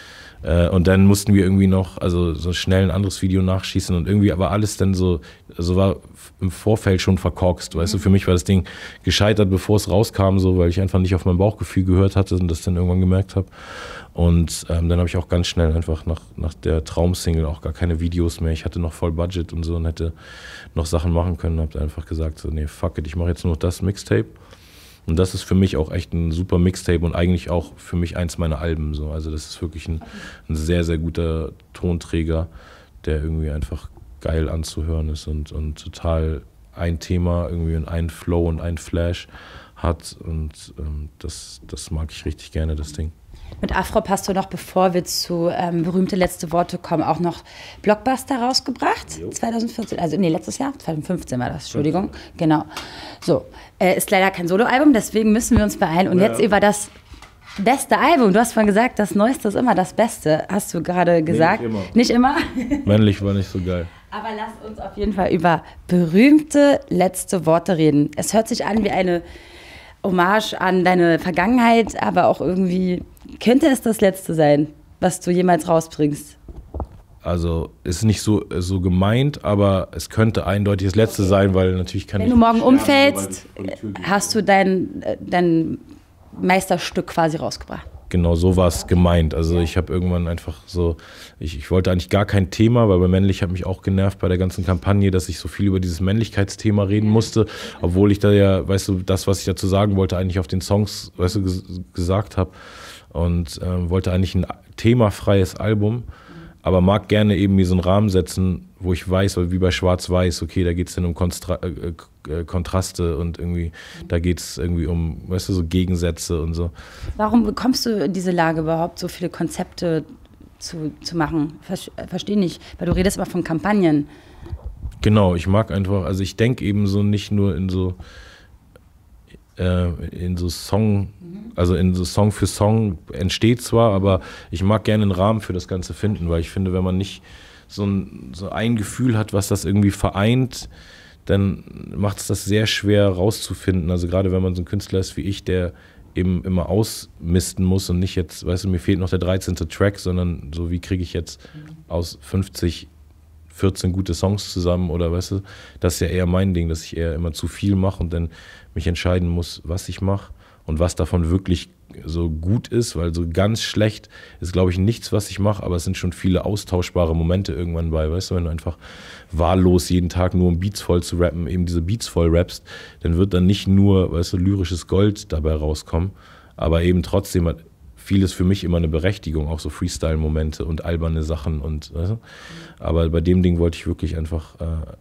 und dann mussten wir irgendwie noch, also so schnell ein anderes Video nachschießen und irgendwie aber alles dann so war im Vorfeld schon verkorkst, weißt du, für mich war das Ding gescheitert, bevor es rauskam, so, weil ich einfach nicht auf mein Bauchgefühl gehört hatte und das dann irgendwann gemerkt habe. Und dann habe ich auch ganz schnell einfach nach der Traumsingle auch gar keine Videos mehr, ich hatte noch voll Budget und so und hätte noch Sachen machen können, habe einfach gesagt, so, nee, fuck it, ich mache jetzt nur noch das Mixtape. Und das ist für mich auch echt ein super Mixtape und eigentlich auch für mich eins meiner Alben. So. Also das ist wirklich ein sehr, sehr guter Tonträger, der irgendwie einfach geil anzuhören ist und total ein Thema irgendwie und einen Flow und einen Flash hat. Und das mag ich richtig gerne, das Ding. Mit Afrop hast du noch, bevor wir zu berühmte letzte Worte kommen, auch noch Blockbuster rausgebracht. 2014, also nee, letztes Jahr, 2015 war das, Entschuldigung. Genau. So, ist leider kein Soloalbum, deswegen müssen wir uns beeilen. Und jetzt über das beste Album. Du hast vorhin gesagt, das Neueste ist immer das Beste, hast du gerade gesagt. Nee, nicht immer. Männlich war nicht so geil. Aber lass uns auf jeden Fall über berühmte letzte Worte reden. Es hört sich an wie eine Hommage an deine Vergangenheit, aber auch irgendwie könnte es das Letzte sein, was du jemals rausbringst. Also ist nicht so gemeint, aber es könnte eindeutig das Letzte sein, weil natürlich kann ich... Wenn du morgen umfällst, hast du dein Meisterstück quasi rausgebracht. Genau, so war es gemeint. Also ich habe irgendwann einfach so, ich wollte eigentlich gar kein Thema, weil bei Männlich hat mich auch genervt bei der ganzen Kampagne, dass ich so viel über dieses Männlichkeitsthema reden musste, obwohl ich da ja, weißt du, das, was ich dazu sagen wollte, eigentlich auf den Songs, weißt du, gesagt habe und wollte eigentlich ein themafreies Album, aber mag gerne eben mir so einen Rahmen setzen, wo ich weiß, wie bei Schwarz-Weiß, okay, da geht es dann um Kontraste und irgendwie, da geht es irgendwie um, weißt du, so Gegensätze und so. Warum bekommst du in diese Lage überhaupt, so viele Konzepte zu machen? Verstehe nicht, weil du redest immer von Kampagnen. Genau, ich mag einfach, also ich denke eben so nicht nur in so Song, also in so Song für Song entsteht zwar, aber ich mag gerne einen Rahmen für das Ganze finden, weil ich finde, wenn man nicht so ein Gefühl hat, was das irgendwie vereint, dann macht es das sehr schwer rauszufinden. Also gerade wenn man so ein Künstler ist wie ich, der eben immer ausmisten muss und nicht jetzt, weißt du, mir fehlt noch der 13. Track, sondern so, wie kriege ich jetzt aus 50 14 gute Songs zusammen oder weißt du, das ist ja eher mein Ding, dass ich eher immer zu viel mache und dann mich entscheiden muss, was ich mache und was davon wirklich so gut ist, weil so ganz schlecht ist, glaube ich, nichts, was ich mache, aber es sind schon viele austauschbare Momente irgendwann bei, weißt du, wenn du einfach wahllos jeden Tag nur um Beats voll zu rappen, eben diese Beats voll rappst, dann wird dann nicht nur, weißt du, lyrisches Gold dabei rauskommen, aber eben trotzdem hat vieles für mich immer eine Berechtigung, auch so Freestyle-Momente und alberne Sachen und, weißt du? Aber bei dem Ding wollte ich wirklich einfach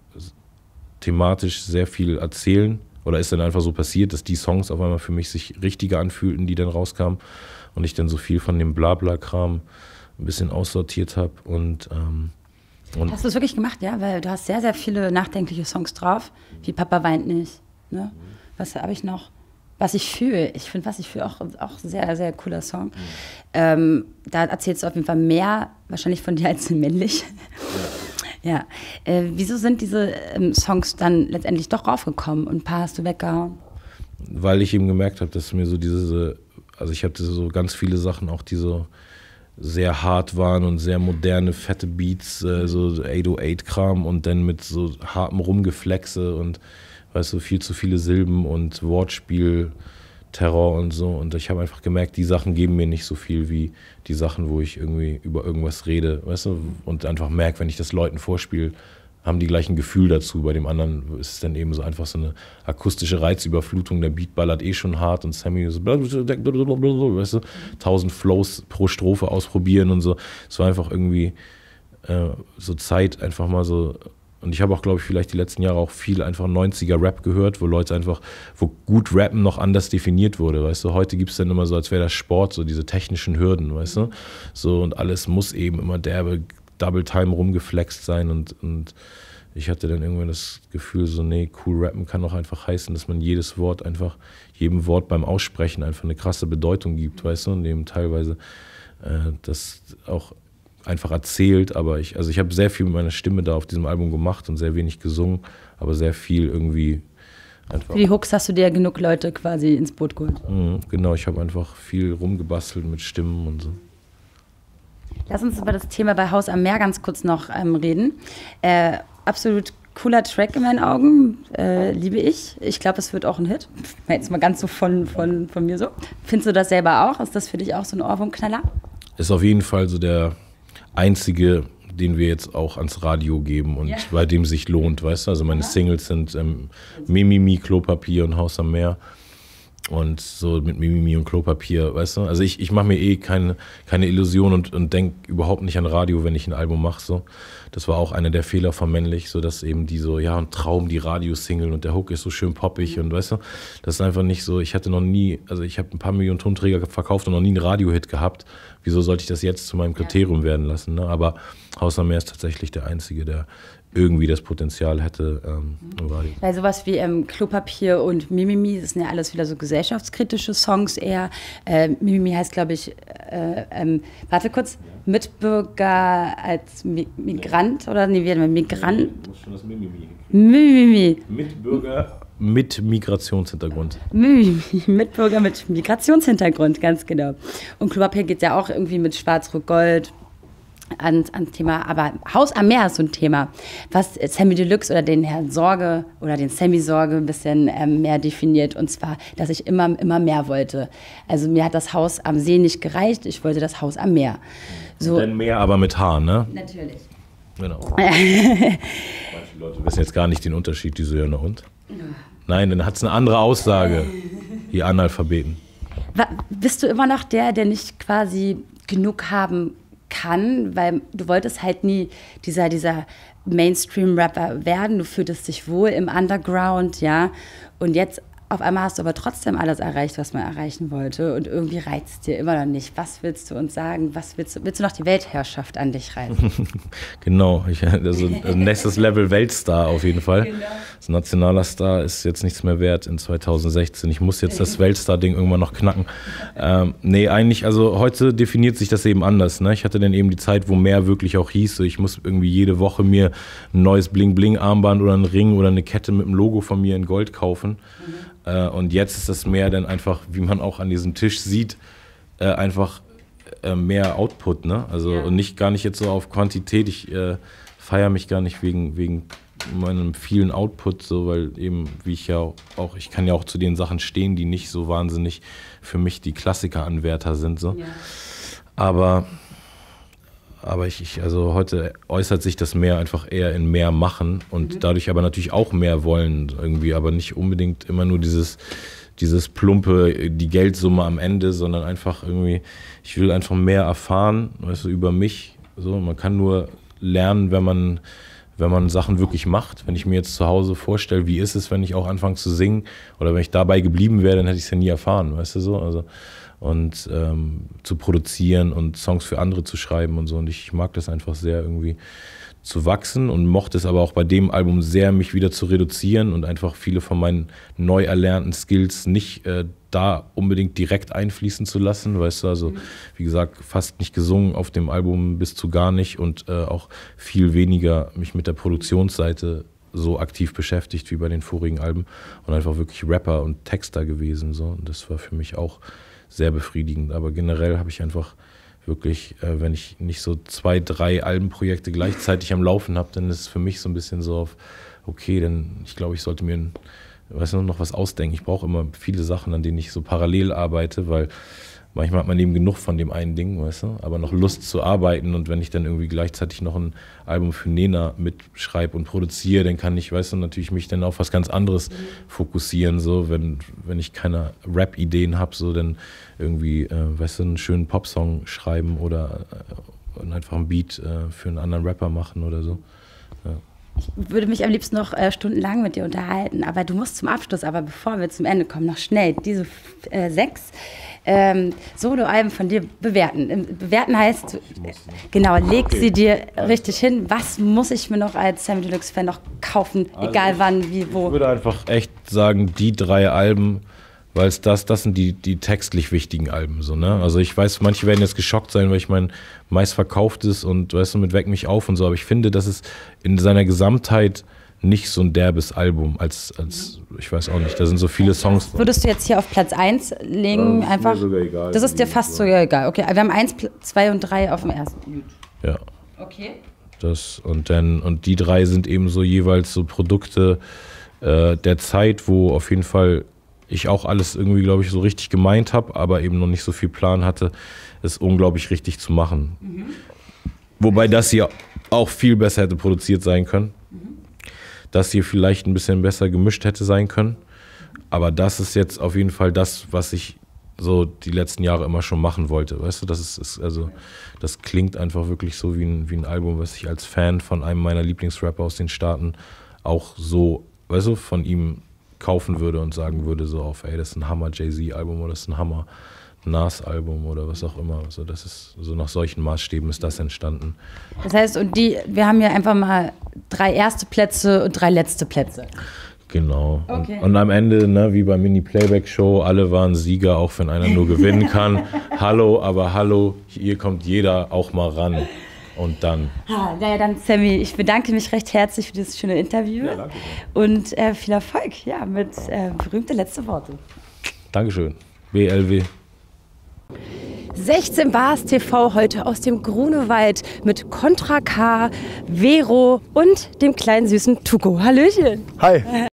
thematisch sehr viel erzählen. Oder ist dann einfach so passiert, dass die Songs auf einmal für mich sich richtiger anfühlten, die dann rauskamen und ich dann so viel von dem Blabla-Kram ein bisschen aussortiert habe. Und hast du es wirklich gemacht, ja? Weil du hast sehr, sehr viele nachdenkliche Songs drauf, wie Papa weint nicht. Ne? Was habe ich noch? Was ich fühle. Ich finde, was ich fühle auch sehr, sehr cooler Song. Da erzählst du auf jeden Fall mehr wahrscheinlich von dir als männlich. Ja. Wieso sind diese Songs dann letztendlich doch raufgekommen und ein paar hast du weggehauen? Weil ich eben gemerkt habe, dass mir so also ich hatte so ganz viele Sachen auch, die so sehr hart waren und sehr moderne, fette Beats, so 808-Kram und dann mit so hartem Rumgeflexe und weißt du, viel zu viele Silben und Wortspiel, Terror und so. Und ich habe einfach gemerkt, die Sachen geben mir nicht so viel wie die Sachen, wo ich irgendwie über irgendwas rede, weißt du, und einfach merke, wenn ich das Leuten vorspiele, haben die gleich ein Gefühl dazu. Bei dem anderen ist es dann eben so einfach so eine akustische Reizüberflutung. Der Beat ballert eh schon hart und Sammy so, weißt du, 1000 Flows pro Strophe ausprobieren und so. Es war einfach irgendwie so Zeit, einfach mal so und ich habe auch, glaube ich, vielleicht die letzten Jahre auch viel einfach 90er-Rap gehört, wo Leute einfach, wo gut Rappen noch anders definiert wurde, weißt du. Heute gibt es dann immer so, als wäre das Sport, so diese technischen Hürden, weißt du. So, und alles muss eben immer derbe Double Time rumgeflext sein und ich hatte dann irgendwann das Gefühl, so nee, cool rappen kann auch einfach heißen, dass man jedes Wort einfach, jedem Wort beim Aussprechen einfach eine krasse Bedeutung gibt, weißt du, und eben teilweise das auch einfach erzählt, aber ich habe sehr viel mit meiner Stimme da auf diesem Album gemacht und sehr wenig gesungen, aber sehr viel irgendwie einfach. Für die Hooks hast du dir genug Leute quasi ins Boot geholt. Genau, ich habe einfach viel rumgebastelt mit Stimmen und so. Lass uns über das Thema bei Haus am Meer ganz kurz noch reden. Absolut cooler Track in meinen Augen, liebe ich. Ich glaube, es wird auch ein Hit. Jetzt mal ganz so von mir so. Findest du das selber auch? Ist das für dich auch so ein Ohrwurmknaller? Ist auf jeden Fall so der einzige, den wir jetzt auch ans Radio geben und bei dem sich lohnt, weißt du? Also meine Singles sind Mimimi, Klopapier und Haus am Meer. Und so mit Mimimi und Klopapier, weißt du? Also ich mache mir keine Illusion und denke überhaupt nicht an Radio, wenn ich ein Album mache. So. Das war auch einer der Fehler von Männlich, so dass eben die so, ja, ein Traum, die Radiosingle und der Hook ist so schön poppig und weißt du, das ist einfach nicht so, ich habe ein paar Millionen Tonträger verkauft und noch nie einen Radiohit gehabt. Wieso sollte ich das jetzt zu meinem Kriterium werden lassen? Ne? Aber Haus am Meer ist tatsächlich der Einzige, der irgendwie das Potenzial hätte im Radio. Weil sowas wie Klopapier und Mimimi, das sind ja alles wieder so gesellschaftskritische Songs eher. Mimimi heißt, glaube ich, warte kurz, Mitbürger als Migrant oder nee, wie Migrant? Du musst schon das Mimimi. Mimimi. Mitbürger mit Migrationshintergrund. Mitbürger mit Migrationshintergrund, ganz genau. Und Klopapier geht ja auch irgendwie mit Schwarz-Rot-Gold ans Thema, aber Haus am Meer ist so ein Thema, was Sammy Deluxe oder den Herrn Sorge oder den Sammy Sorge ein bisschen mehr definiert, und zwar, dass ich immer mehr wollte. Also mir hat das Haus am See nicht gereicht, ich wollte das Haus am Meer. So. Denn Meer aber mit H, ne? Natürlich. Genau. Manche Leute wissen jetzt gar nicht den Unterschied, die so, ja, na und? Nein, dann hat es eine andere Aussage, ihr Analphabeten. Bist du immer noch der nicht quasi genug haben kann, weil du wolltest halt nie dieser Mainstream-Rapper werden, du fühltest dich wohl im Underground, ja, und jetzt auf einmal hast du aber trotzdem alles erreicht, was man erreichen wollte, und irgendwie reizt es dir immer noch nicht. Was willst du uns sagen? Willst du noch die Weltherrschaft an dich reißen? Genau, also nächstes Level Weltstar auf jeden Fall. Genau. Das nationaler Star ist jetzt nichts mehr wert in 2016. Ich muss jetzt das Weltstar-Ding irgendwann noch knacken. Nee, eigentlich, also heute definiert sich das eben anders. Ne? Ich hatte dann eben die Zeit, wo mehr wirklich auch hieß, so ich muss irgendwie jede Woche mir ein neues Bling-Bling-Armband oder einen Ring oder eine Kette mit einem Logo von mir in Gold kaufen. Und jetzt ist das mehr dann einfach, wie man auch an diesem Tisch sieht, einfach mehr Output, ne? Also und gar nicht jetzt so auf Quantität. Ich feiere mich gar nicht wegen meinem vielen Output, so, weil eben, wie ich ja auch, ich kann ja auch zu den Sachen stehen, die nicht so wahnsinnig für mich die Klassikeranwärter sind, so. Ja. Aber also heute äußert sich das mehr einfach eher in mehr machen und dadurch aber natürlich auch mehr wollen irgendwie, aber nicht unbedingt immer nur dieses plumpe, die Geldsumme am Ende, sondern einfach irgendwie, ich will einfach mehr erfahren, weißt du, über mich. So, man kann nur lernen, wenn man Sachen wirklich macht. Wenn ich mir jetzt zu Hause vorstelle, wie ist es, wenn ich auch anfange zu singen oder wenn ich dabei geblieben wäre, dann hätte ich es ja nie erfahren, weißt du so, also und zu produzieren und Songs für andere zu schreiben und so. Und ich mag das einfach sehr, irgendwie zu wachsen, und mochte es aber auch bei dem Album sehr, mich wieder zu reduzieren und einfach viele von meinen neu erlernten Skills nicht da unbedingt direkt einfließen zu lassen, weißt du, also wie gesagt, fast nicht gesungen auf dem Album, bis zu gar nicht, und auch viel weniger mich mit der Produktionsseite so aktiv beschäftigt wie bei den vorigen Alben und einfach wirklich Rapper und Texter gewesen, so. Und das war für mich auch sehr befriedigend, aber generell habe ich einfach wirklich, wenn ich nicht so 2, 3 Albenprojekte gleichzeitig am Laufen habe, dann ist es für mich so ein bisschen so auf, okay, dann ich glaube, ich sollte mir noch was ausdenken. Ich brauche immer viele Sachen, an denen ich so parallel arbeite, weil manchmal hat man eben genug von dem einen Ding, weißt du, aber noch Lust zu arbeiten, und wenn ich dann irgendwie gleichzeitig noch ein Album für Nena mitschreibe und produziere, dann kann ich, weißt du, natürlich mich dann auf was ganz anderes fokussieren, so, wenn ich keine Rap-Ideen habe, so, dann irgendwie, weißt du, einen schönen Popsong schreiben oder einfach einen Beat für einen anderen Rapper machen oder so. Ja. Ich würde mich am liebsten noch stundenlang mit dir unterhalten, aber du musst zum Abschluss, aber bevor wir zum Ende kommen, noch schnell diese 6 Soloalben von dir bewerten. Bewerten heißt, genau, leg sie dir richtig hin. Was muss ich mir noch als Samy Deluxe-Fan noch kaufen, also egal wann, wie, wo? Ich würde einfach echt sagen, die 3 Alben, weil es das sind die textlich wichtigen Alben. So, ne? Also ich weiß, manche werden jetzt geschockt sein, weil ich mein meistverkauftes und weißt du, mit Weck mich auf und so, aber ich finde, das ist in seiner Gesamtheit nicht so ein derbes Album, als ich weiß auch nicht, da sind so viele Songs. Würdest du jetzt hier auf Platz 1 legen? Das ist mir sogar egal. Das ist dir fast sogar egal. Okay, wir haben 1, 2 und 3 auf dem ersten. Ja. Okay. Und die 3 sind eben so jeweils so Produkte der Zeit, wo auf jeden Fall ich auch alles irgendwie, glaube ich, so richtig gemeint habe, aber eben noch nicht so viel Plan hatte, es unglaublich richtig zu machen. Mhm. Wobei das hier auch viel besser hätte produziert sein können. Das hier vielleicht ein bisschen besser gemischt hätte sein können. Aber das ist jetzt auf jeden Fall das, was ich so die letzten Jahre immer schon machen wollte. Weißt du, das klingt einfach wirklich so wie ein Album, was ich als Fan von einem meiner Lieblingsrapper aus den Staaten auch so, weißt du, von ihm kaufen würde und sagen würde so auf, ey, das ist ein Hammer Jay-Z-Album oder das ist ein Hammer Nas-Album oder was auch immer. Also das ist so nach solchen Maßstäben ist das entstanden. Das heißt, wir haben hier einfach mal 3 erste Plätze und 3 letzte Plätze. Genau. Okay. Und am Ende, ne, wie beim Mini-Playback-Show, alle waren Sieger, auch wenn einer nur gewinnen kann. Hallo, hier kommt jeder auch mal ran. Und dann. Naja, dann Samy, ich bedanke mich recht herzlich für dieses schöne Interview. Ja, danke. Und viel Erfolg, mit berühmte letzte Worte. Dankeschön. BLW. 16 Bars TV heute aus dem Grunewald mit Contra K, Vero und dem kleinen süßen Tuko. Hallöchen. Hi.